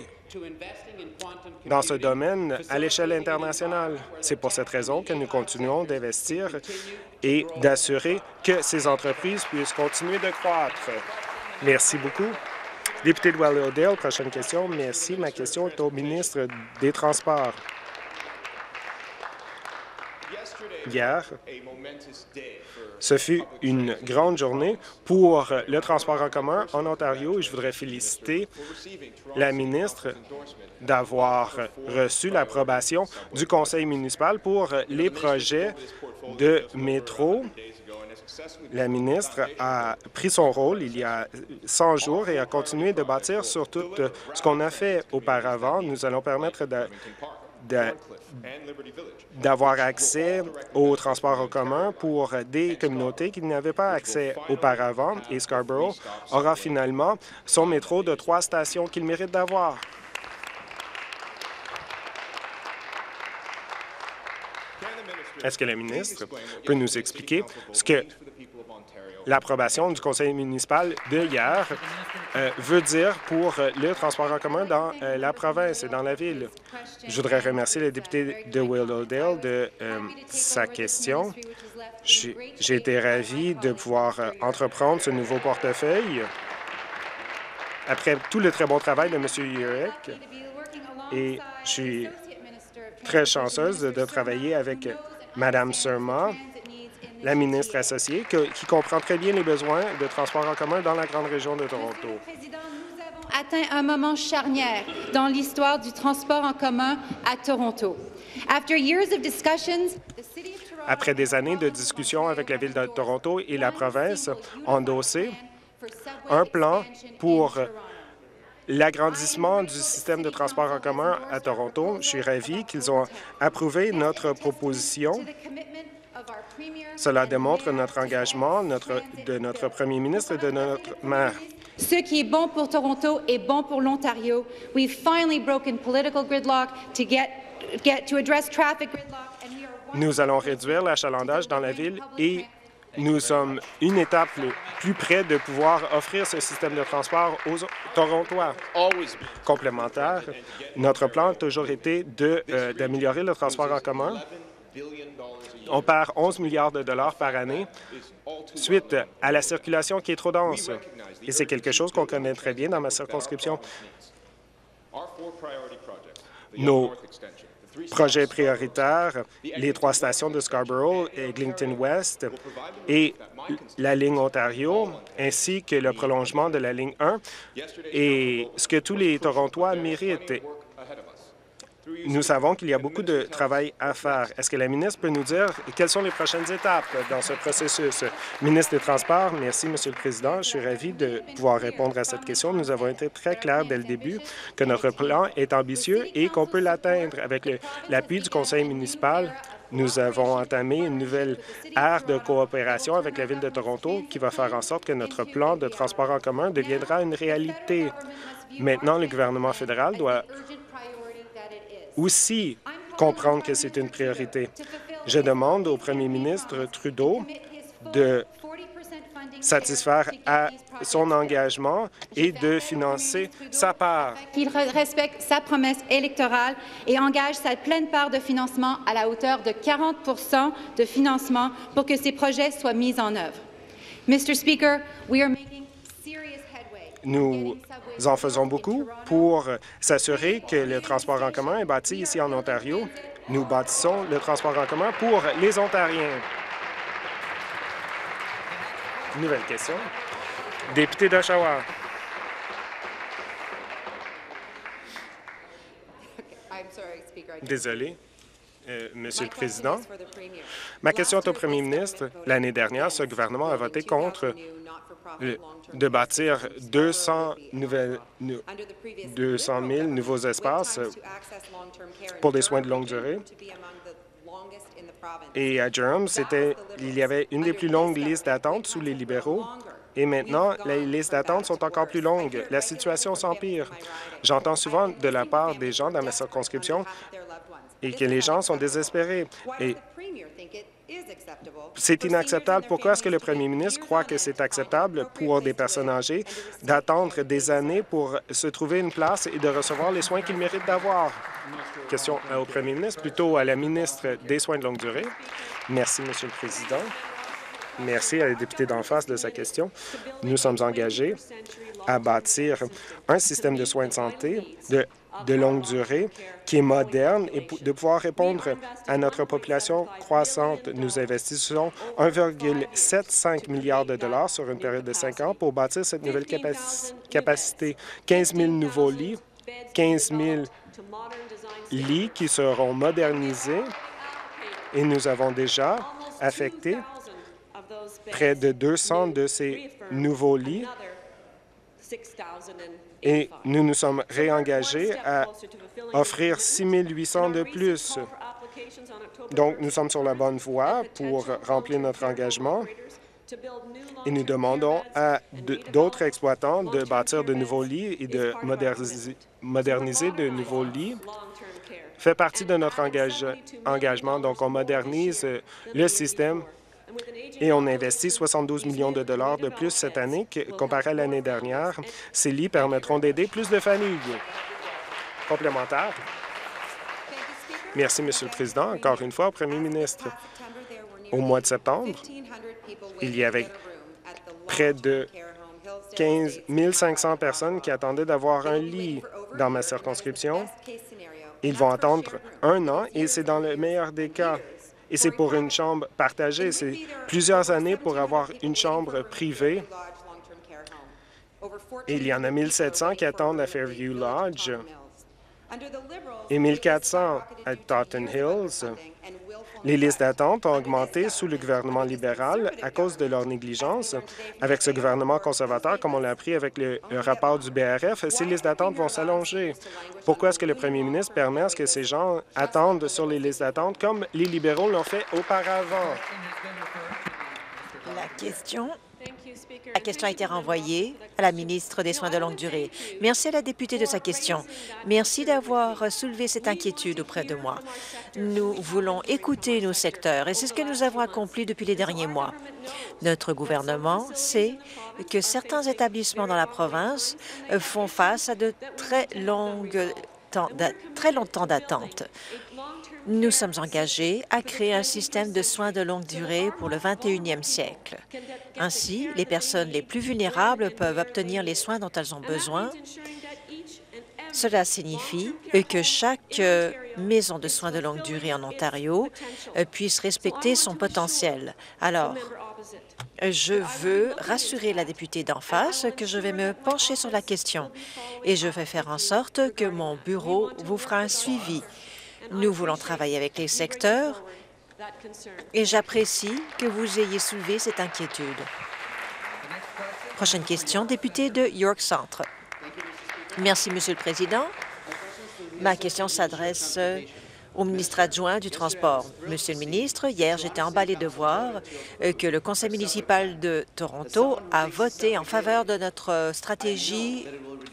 dans ce domaine à l'échelle internationale. C'est pour cette raison que nous continuons d'investir et d'assurer que ces entreprises puissent continuer de croître. Merci beaucoup. Député de Welland-Dale, prochaine question. Merci. Ma question est au ministre des Transports. Hier, ce fut une grande journée pour le transport en commun en Ontario et je voudrais féliciter la ministre d'avoir reçu l'approbation du conseil municipal pour les projets de métro. La ministre a pris son rôle il y a cent jours et a continué de bâtir sur tout ce qu'on a fait auparavant. Nous allons permettre de d'avoir accès au transport en commun pour des communautés qui n'avaient pas accès auparavant. Et Scarborough aura finalement son métro de trois stations qu'il mérite d'avoir. Est-ce que la ministre peut nous expliquer ce que l'approbation du conseil municipal de hier euh, veut dire pour le transport en commun dans euh, la province et dans la ville? Je voudrais remercier le député de Willowdale de euh, sa question. J'ai été ravi de pouvoir euh, entreprendre ce nouveau portefeuille après tout le très bon travail de M. Jurek. Et je suis très chanceuse de, de travailler avec Mme Surma, la ministre associée, que, qui comprend très bien les besoins de transport en commun dans la grande région de Toronto. Président, nous avons atteint un moment charnière dans l'histoire du transport en commun à Toronto. After years of discussions, the city of Toronto Après des années de discussions avec la Ville de Toronto et la province, ont endossé un plan pour l'agrandissement du système de transport en commun à Toronto. Je suis ravi qu'ils ont approuvé notre proposition. Cela démontre notre engagement notre, de notre premier ministre et de notre maire. Ce qui est bon pour Toronto est bon pour l'Ontario. We've finally broken political gridlock to get, get to address traffic gridlock. And we are Nous allons réduire l'achalandage dans la ville et nous sommes une étape plus près de pouvoir offrir ce système de transport aux Torontois. Complémentaire, notre plan a toujours été de, euh, d'améliorer le transport en commun. On perd onze milliards de dollars par année suite à la circulation qui est trop dense. Et c'est quelque chose qu'on connaît très bien dans ma circonscription. Nos projets prioritaires, les trois stations de Scarborough, Eglinton West et la ligne Ontario, ainsi que le prolongement de la ligne un, et ce que tous les Torontois méritent. Nous savons qu'il y a beaucoup de travail à faire. Est-ce que la ministre peut nous dire quelles sont les prochaines étapes dans ce processus? Ministre des Transports, merci, Monsieur le Président. Je suis ravi de pouvoir répondre à cette question. Nous avons été très clairs dès le début que notre plan est ambitieux et qu'on peut l'atteindre. Avec l'appui du conseil municipal, nous avons entamé une nouvelle ère de coopération avec la Ville de Toronto qui va faire en sorte que notre plan de transport en commun deviendra une réalité. Maintenant, le gouvernement fédéral doit aussi comprendre que c'est une priorité. Je demande au premier ministre Trudeau de satisfaire à son engagement et de financer sa part. Qu'il respecte sa promesse électorale et engage sa pleine part de financement à la hauteur de quarante pour cent de financement pour que ces projets soient mis en œuvre. Mister Speaker, we are making serious headway. Nous en faisons beaucoup pour s'assurer que le transport en commun est bâti ici en Ontario. Nous bâtissons le transport en commun pour les Ontariens. Nouvelle question. Député d'Oshawa. Désolé, euh, Monsieur le Président. Ma question est au Premier ministre. L'année dernière, ce gouvernement a voté contre le, de bâtir deux cents nouvelles, deux cent mille nouveaux espaces pour des soins de longue durée. Et à Durham, c'était, il y avait une des plus longues listes d'attente sous les libéraux. Et maintenant, les listes d'attente sont encore plus longues. La situation s'empire. J'entends souvent de la part des gens dans ma circonscription et que les gens sont désespérés. Et c'est inacceptable. Pourquoi est-ce que le premier ministre croit que c'est acceptable pour des personnes âgées d'attendre des années pour se trouver une place et de recevoir les soins qu'ils méritent d'avoir? Question au premier ministre, plutôt à la ministre des Soins de longue durée. Merci, Monsieur le Président. Merci à la députée d'en face de sa question. Nous sommes engagés à bâtir un système de soins de santé de, de longue durée qui est moderne et de pouvoir répondre à notre population croissante. Nous investissons un virgule soixante-quinze milliards de dollars sur une période de cinq ans pour bâtir cette nouvelle capaci capacité. quinze mille nouveaux lits, quinze mille lits qui seront modernisés et nous avons déjà affecté près de deux cents de ces nouveaux lits et nous nous sommes réengagés à offrir six mille huit cents de plus. Donc, nous sommes sur la bonne voie pour remplir notre engagement et nous demandons à d'autres exploitants de bâtir de nouveaux lits et de moderniser, moderniser de nouveaux lits. Fait partie de notre engage, engagement. Donc, on modernise le système et on investit soixante-douze millions de dollars de plus cette année que, comparé à l'année dernière. Ces lits permettront d'aider plus de familles. Complémentaire. Merci, Monsieur le Président. Encore une fois, au Premier ministre. Au mois de septembre, il y avait près de quinze mille cinq cents personnes qui attendaient d'avoir un lit dans ma circonscription. Ils vont attendre un an et c'est dans le meilleur des cas. Et c'est pour une chambre partagée. C'est plusieurs années pour avoir une chambre privée. Et il y en a mille sept cents qui attendent à Fairview Lodge et mille quatre cents à Totten Hills. Les listes d'attente ont augmenté sous le gouvernement libéral à cause de leur négligence. Avec ce gouvernement conservateur, comme on l'a appris avec le, le rapport du B R F, ces listes d'attente vont s'allonger. Pourquoi est-ce que le premier ministre permet à ce que ces gens attendent sur les listes d'attente comme les libéraux l'ont fait auparavant? La question... La question a été renvoyée à la ministre des Soins de longue durée. Merci à la députée de sa question. Merci d'avoir soulevé cette inquiétude auprès de moi. Nous voulons écouter nos secteurs et c'est ce que nous avons accompli depuis les derniers mois. Notre gouvernement sait que certains établissements dans la province font face à de très longues temps, très longs temps d'attente. Nous sommes engagés à créer un système de soins de longue durée pour le vingt et unième siècle. Ainsi, les personnes les plus vulnérables peuvent obtenir les soins dont elles ont besoin. Cela signifie que chaque maison de soins de longue durée en Ontario puisse respecter son potentiel. Alors, je veux rassurer la députée d'en face que je vais me pencher sur la question et je vais faire en sorte que mon bureau vous fera un suivi. Nous voulons travailler avec les secteurs et j'apprécie que vous ayez soulevé cette inquiétude. Prochaine question, député de York Centre. Merci, Monsieur le Président. Ma question s'adresse au ministre adjoint du Transport. Monsieur le ministre, hier, j'étais emballée de voir que le conseil municipal de Toronto a voté en faveur de notre stratégie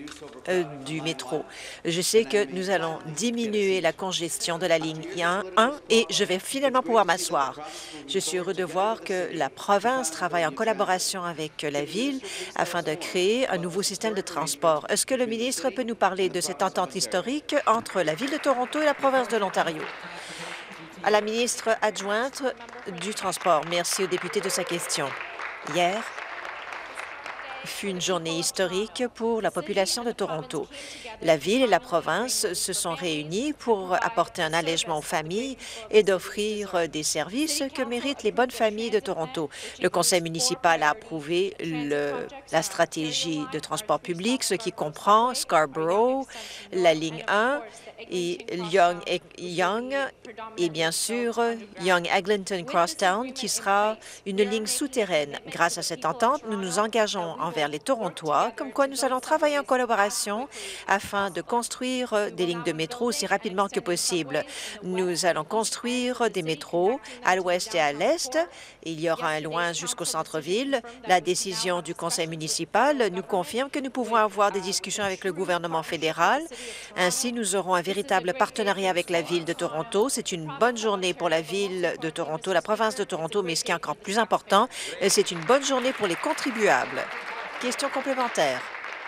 euh, du métro. Je sais que nous allons diminuer la congestion de la ligne un et je vais finalement pouvoir m'asseoir. Je suis heureux de voir que la province travaille en collaboration avec la Ville afin de créer un nouveau système de transport. Est-ce que le ministre peut nous parler de cette entente historique entre la Ville de Toronto et la province de l'Ontario? À la ministre adjointe du Transport, merci au député de sa question. Hier fut une journée historique pour la population de Toronto. La Ville et la province se sont réunis pour apporter un allègement aux familles et d'offrir des services que méritent les bonnes familles de Toronto. Le conseil municipal a approuvé le, la stratégie de transport public, ce qui comprend Scarborough, la ligne un, et Yonge et, Yonge, et bien sûr Yonge-Eglinton Crosstown, qui sera une ligne souterraine. Grâce à cette entente, nous nous engageons envers les Torontois, comme quoi nous allons travailler en collaboration afin de construire des lignes de métro aussi rapidement que possible. Nous allons construire des métros à l'ouest et à l'est. Il y aura un loin jusqu'au centre-ville. La décision du conseil municipal nous confirme que nous pouvons avoir des discussions avec le gouvernement fédéral. Ainsi, nous aurons un véritable partenariat avec la Ville de Toronto. C'est une bonne journée pour la Ville de Toronto, la province de Toronto, mais ce qui est encore plus important, c'est une bonne journée pour les contribuables. Question complémentaire.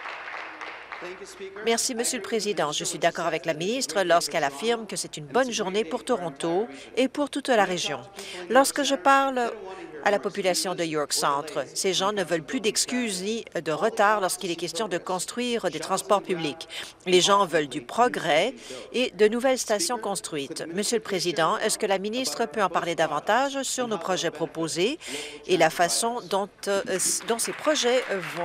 Merci, Monsieur le Président. Je suis d'accord avec la ministre lorsqu'elle affirme que c'est une bonne journée pour Toronto et pour toute la région. Lorsque je parle à la population de York Centre, ces gens ne veulent plus d'excuses ni de retard lorsqu'il est question de construire des transports publics. Les gens veulent du progrès et de nouvelles stations construites. Monsieur le Président, est-ce que la ministre peut en parler davantage sur nos projets proposés et la façon dont, euh, dont ces projets vont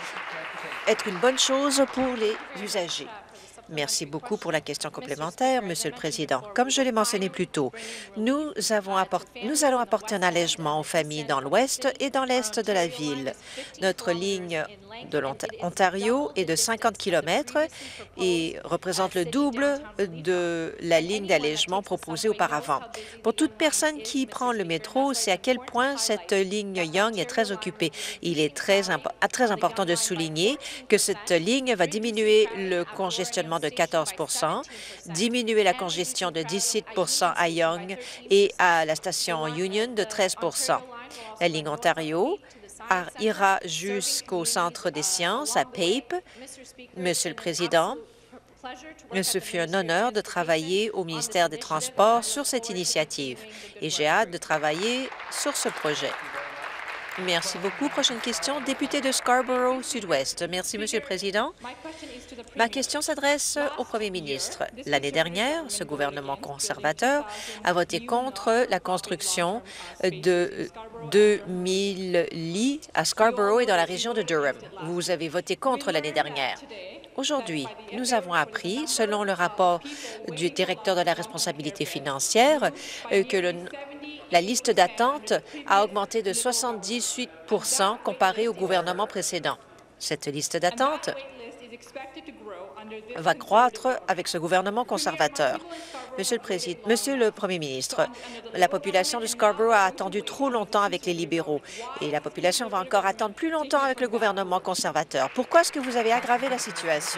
être une bonne chose pour les usagers? Merci beaucoup pour la question complémentaire, Monsieur le Président. Comme je l'ai mentionné plus tôt, nous, avons apporté, nous allons apporter un allègement aux familles dans l'ouest et dans l'est de la ville. Notre ligne de l'Ontario est de cinquante kilomètres et représente le double de la ligne d'allègement proposée auparavant. Pour toute personne qui prend le métro, c'est à quel point cette ligne Yonge est très occupée. Il est très, imp très important de souligner que cette ligne va diminuer le congestionnement de quatorze pour cent, diminuer la congestion de dix-sept pour cent à Yonge et à la station Union de treize pour cent. La ligne Ontario ira jusqu'au Centre des sciences à Pape. Monsieur le Président, ce fut un honneur de travailler au ministère des Transports sur cette initiative et j'ai hâte de travailler sur ce projet. Merci beaucoup. Prochaine question, député de Scarborough Sud-Ouest. Merci, Monsieur le Président. Ma question s'adresse au Premier ministre. L'année dernière, ce gouvernement conservateur a voté contre la construction de deux mille lits à Scarborough et dans la région de Durham. Vous avez voté contre l'année dernière. Aujourd'hui, nous avons appris, selon le rapport du directeur de la responsabilité financière, que le La liste d'attente a augmenté de soixante-dix-huit pour cent comparé au gouvernement précédent. Cette liste d'attente va croître avec ce gouvernement conservateur. Monsieur le Président, Monsieur le Premier ministre, la population de Scarborough a attendu trop longtemps avec les libéraux et la population va encore attendre plus longtemps avec le gouvernement conservateur. Pourquoi est-ce que vous avez aggravé la situation?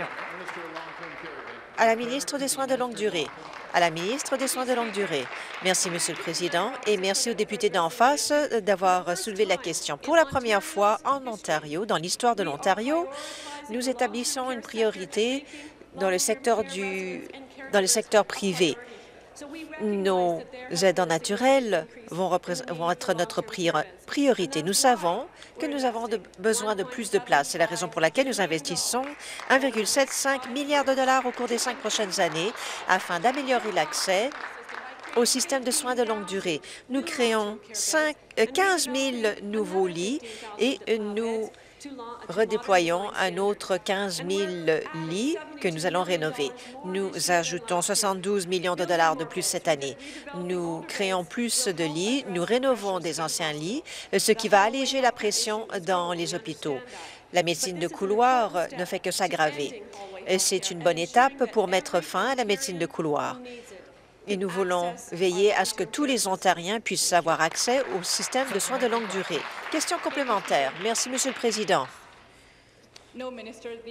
À la ministre des Soins de longue durée. À la ministre des Soins de longue durée. Merci, Monsieur le Président, et merci aux députés d'en face d'avoir soulevé la question. Pour la première fois en Ontario, dans l'histoire de l'Ontario, nous établissons une priorité dans le secteur du, dans le secteur privé. Nos aidants naturels vont, vont être notre priorité. Nous savons que nous avons de, besoin de plus de place. C'est la raison pour laquelle nous investissons un virgule soixante-quinze milliard de dollars au cours des cinq prochaines années afin d'améliorer l'accès au système de soins de longue durée. Nous créons quinze mille nouveaux lits et nous redéployons un autre quinze mille lits que nous allons rénover. Nous ajoutons soixante-douze millions de dollars de plus cette année. Nous créons plus de lits, nous rénovons des anciens lits, ce qui va alléger la pression dans les hôpitaux. La médecine de couloir ne fait que s'aggraver. C'est une bonne étape pour mettre fin à la médecine de couloir. Et nous voulons veiller à ce que tous les Ontariens puissent avoir accès au système de soins de longue durée. Question complémentaire. Merci, Monsieur le Président.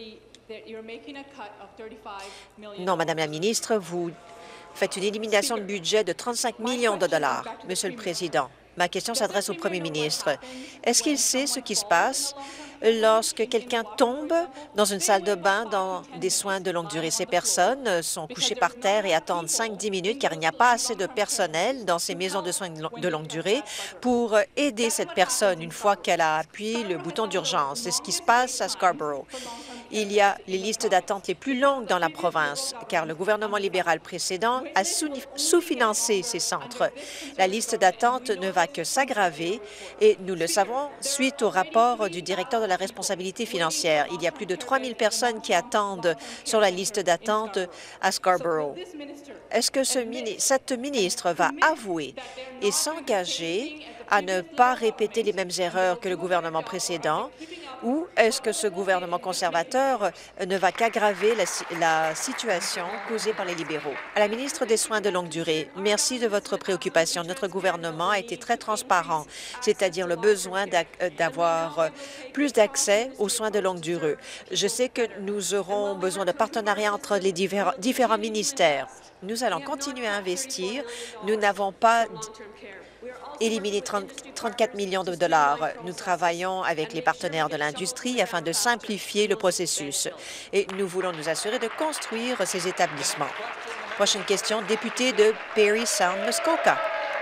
Non, Madame la ministre, vous faites une élimination de budget de trente-cinq millions de dollars. Monsieur le Président, ma question s'adresse au Premier ministre. Est-ce qu'il sait ce qui se passe lorsque quelqu'un tombe dans une salle de bain dans des soins de longue durée? Ces personnes sont couchées par terre et attendent cinq à dix minutes car il n'y a pas assez de personnel dans ces maisons de soins de longue durée pour aider cette personne une fois qu'elle a appuyé le bouton d'urgence. C'est ce qui se passe à Scarborough. Il y a les listes d'attente les plus longues dans la province, car le gouvernement libéral précédent a sous-financé ces centres. La liste d'attente ne va que s'aggraver et nous le savons suite au rapport du directeur de la responsabilité financière. Il y a plus de trois mille personnes qui attendent sur la liste d'attente à Scarborough. Est-ce que ce mini cette ministre va avouer et s'engager à ne pas répéter les mêmes erreurs que le gouvernement précédent, ou est-ce que ce gouvernement conservateur ne va qu'aggraver la, la situation causée par les libéraux? À la ministre des Soins de longue durée, merci de votre préoccupation. Notre gouvernement a été très transparent, c'est-à-dire le besoin d'avoir plus d'accès aux soins de longue durée. Je sais que nous aurons besoin de partenariats entre les divers, différents ministères. Nous allons continuer à investir. Nous n'avons pas éliminer trente-quatre millions de dollars. Nous travaillons avec les partenaires de l'industrie afin de simplifier le processus et nous voulons nous assurer de construire ces établissements. Prochaine question, député de Parry Sound Muskoka.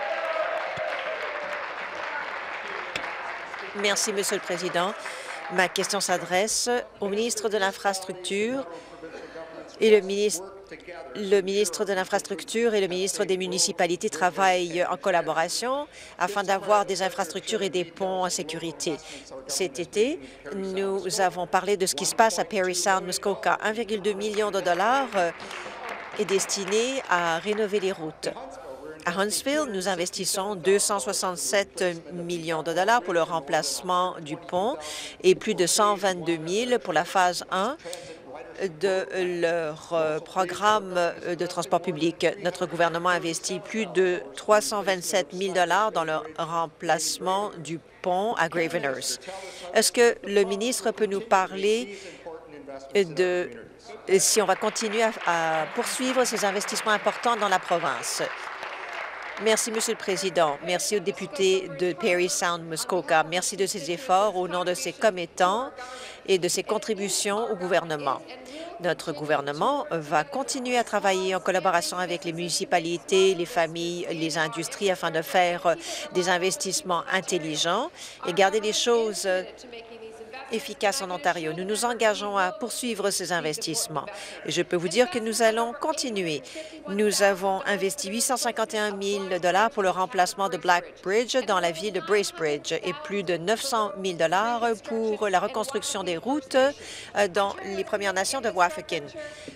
Merci, Monsieur le Président. Ma question s'adresse au ministre de l'Infrastructure et le ministre Le ministre de l'Infrastructure et le ministre des Municipalités travaillent en collaboration afin d'avoir des infrastructures et des ponts en sécurité. Cet été, nous avons parlé de ce qui se passe à Parry Sound Muskoka. un virgule deux million de dollars est destiné à rénover les routes. À Huntsville, nous investissons deux cent soixante-sept millions de dollars pour le remplacement du pont et plus de cent vingt-deux mille pour la phase un de leur programme de transport public. Notre gouvernement a investi plus de trois cent vingt-sept mille dollars dans le remplacement du pont à Gravenhurst. Est-ce que le ministre peut nous parler de si on va continuer à, à poursuivre ces investissements importants dans la province? Merci, Monsieur le Président. Merci aux députés de Parry Sound Muskoka. Merci de ces efforts au nom de ses commettants et de ses contributions au gouvernement. Notre gouvernement va continuer à travailler en collaboration avec les municipalités, les familles, les industries afin de faire des investissements intelligents et garder les choses efficaces en Ontario. Nous nous engageons à poursuivre ces investissements. Et je peux vous dire que nous allons continuer. Nous avons investi huit cent cinquante et un mille dollars pour le remplacement de Black Bridge dans la ville de Bracebridge et plus de neuf cent mille dollars pour la reconstruction des routes dans les Premières Nations de Wafikin.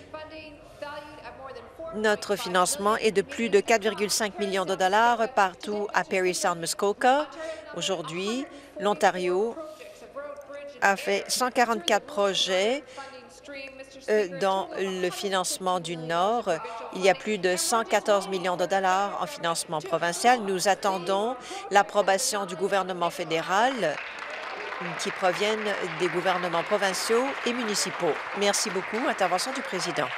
Notre financement est de plus de quatre virgule cinq millions de dollars partout à Parry Sound Muskoka. Aujourd'hui, l'Ontario a fait cent quarante-quatre projets euh, dans le financement du Nord. Il y a plus de cent quatorze millions de dollars en financement provincial. Nous attendons l'approbation du gouvernement fédéral qui proviennent des gouvernements provinciaux et municipaux. Merci beaucoup. Intervention du président.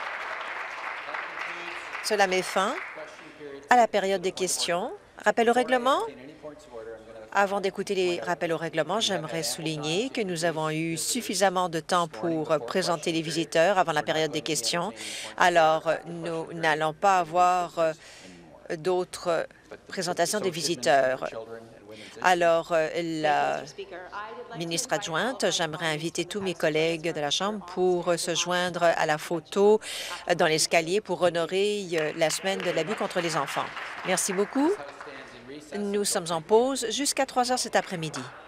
Cela met fin à la période des questions. Rappel au règlement. Avant d'écouter les rappels au règlement, j'aimerais souligner que nous avons eu suffisamment de temps pour présenter les visiteurs avant la période des questions. Alors, nous n'allons pas avoir d'autres présentations des visiteurs. Alors, la ministre adjointe, j'aimerais inviter tous mes collègues de la Chambre pour se joindre à la photo dans l'escalier pour honorer la semaine de l'abus contre les enfants. Merci beaucoup. Nous sommes en pause jusqu'à trois heures cet après-midi.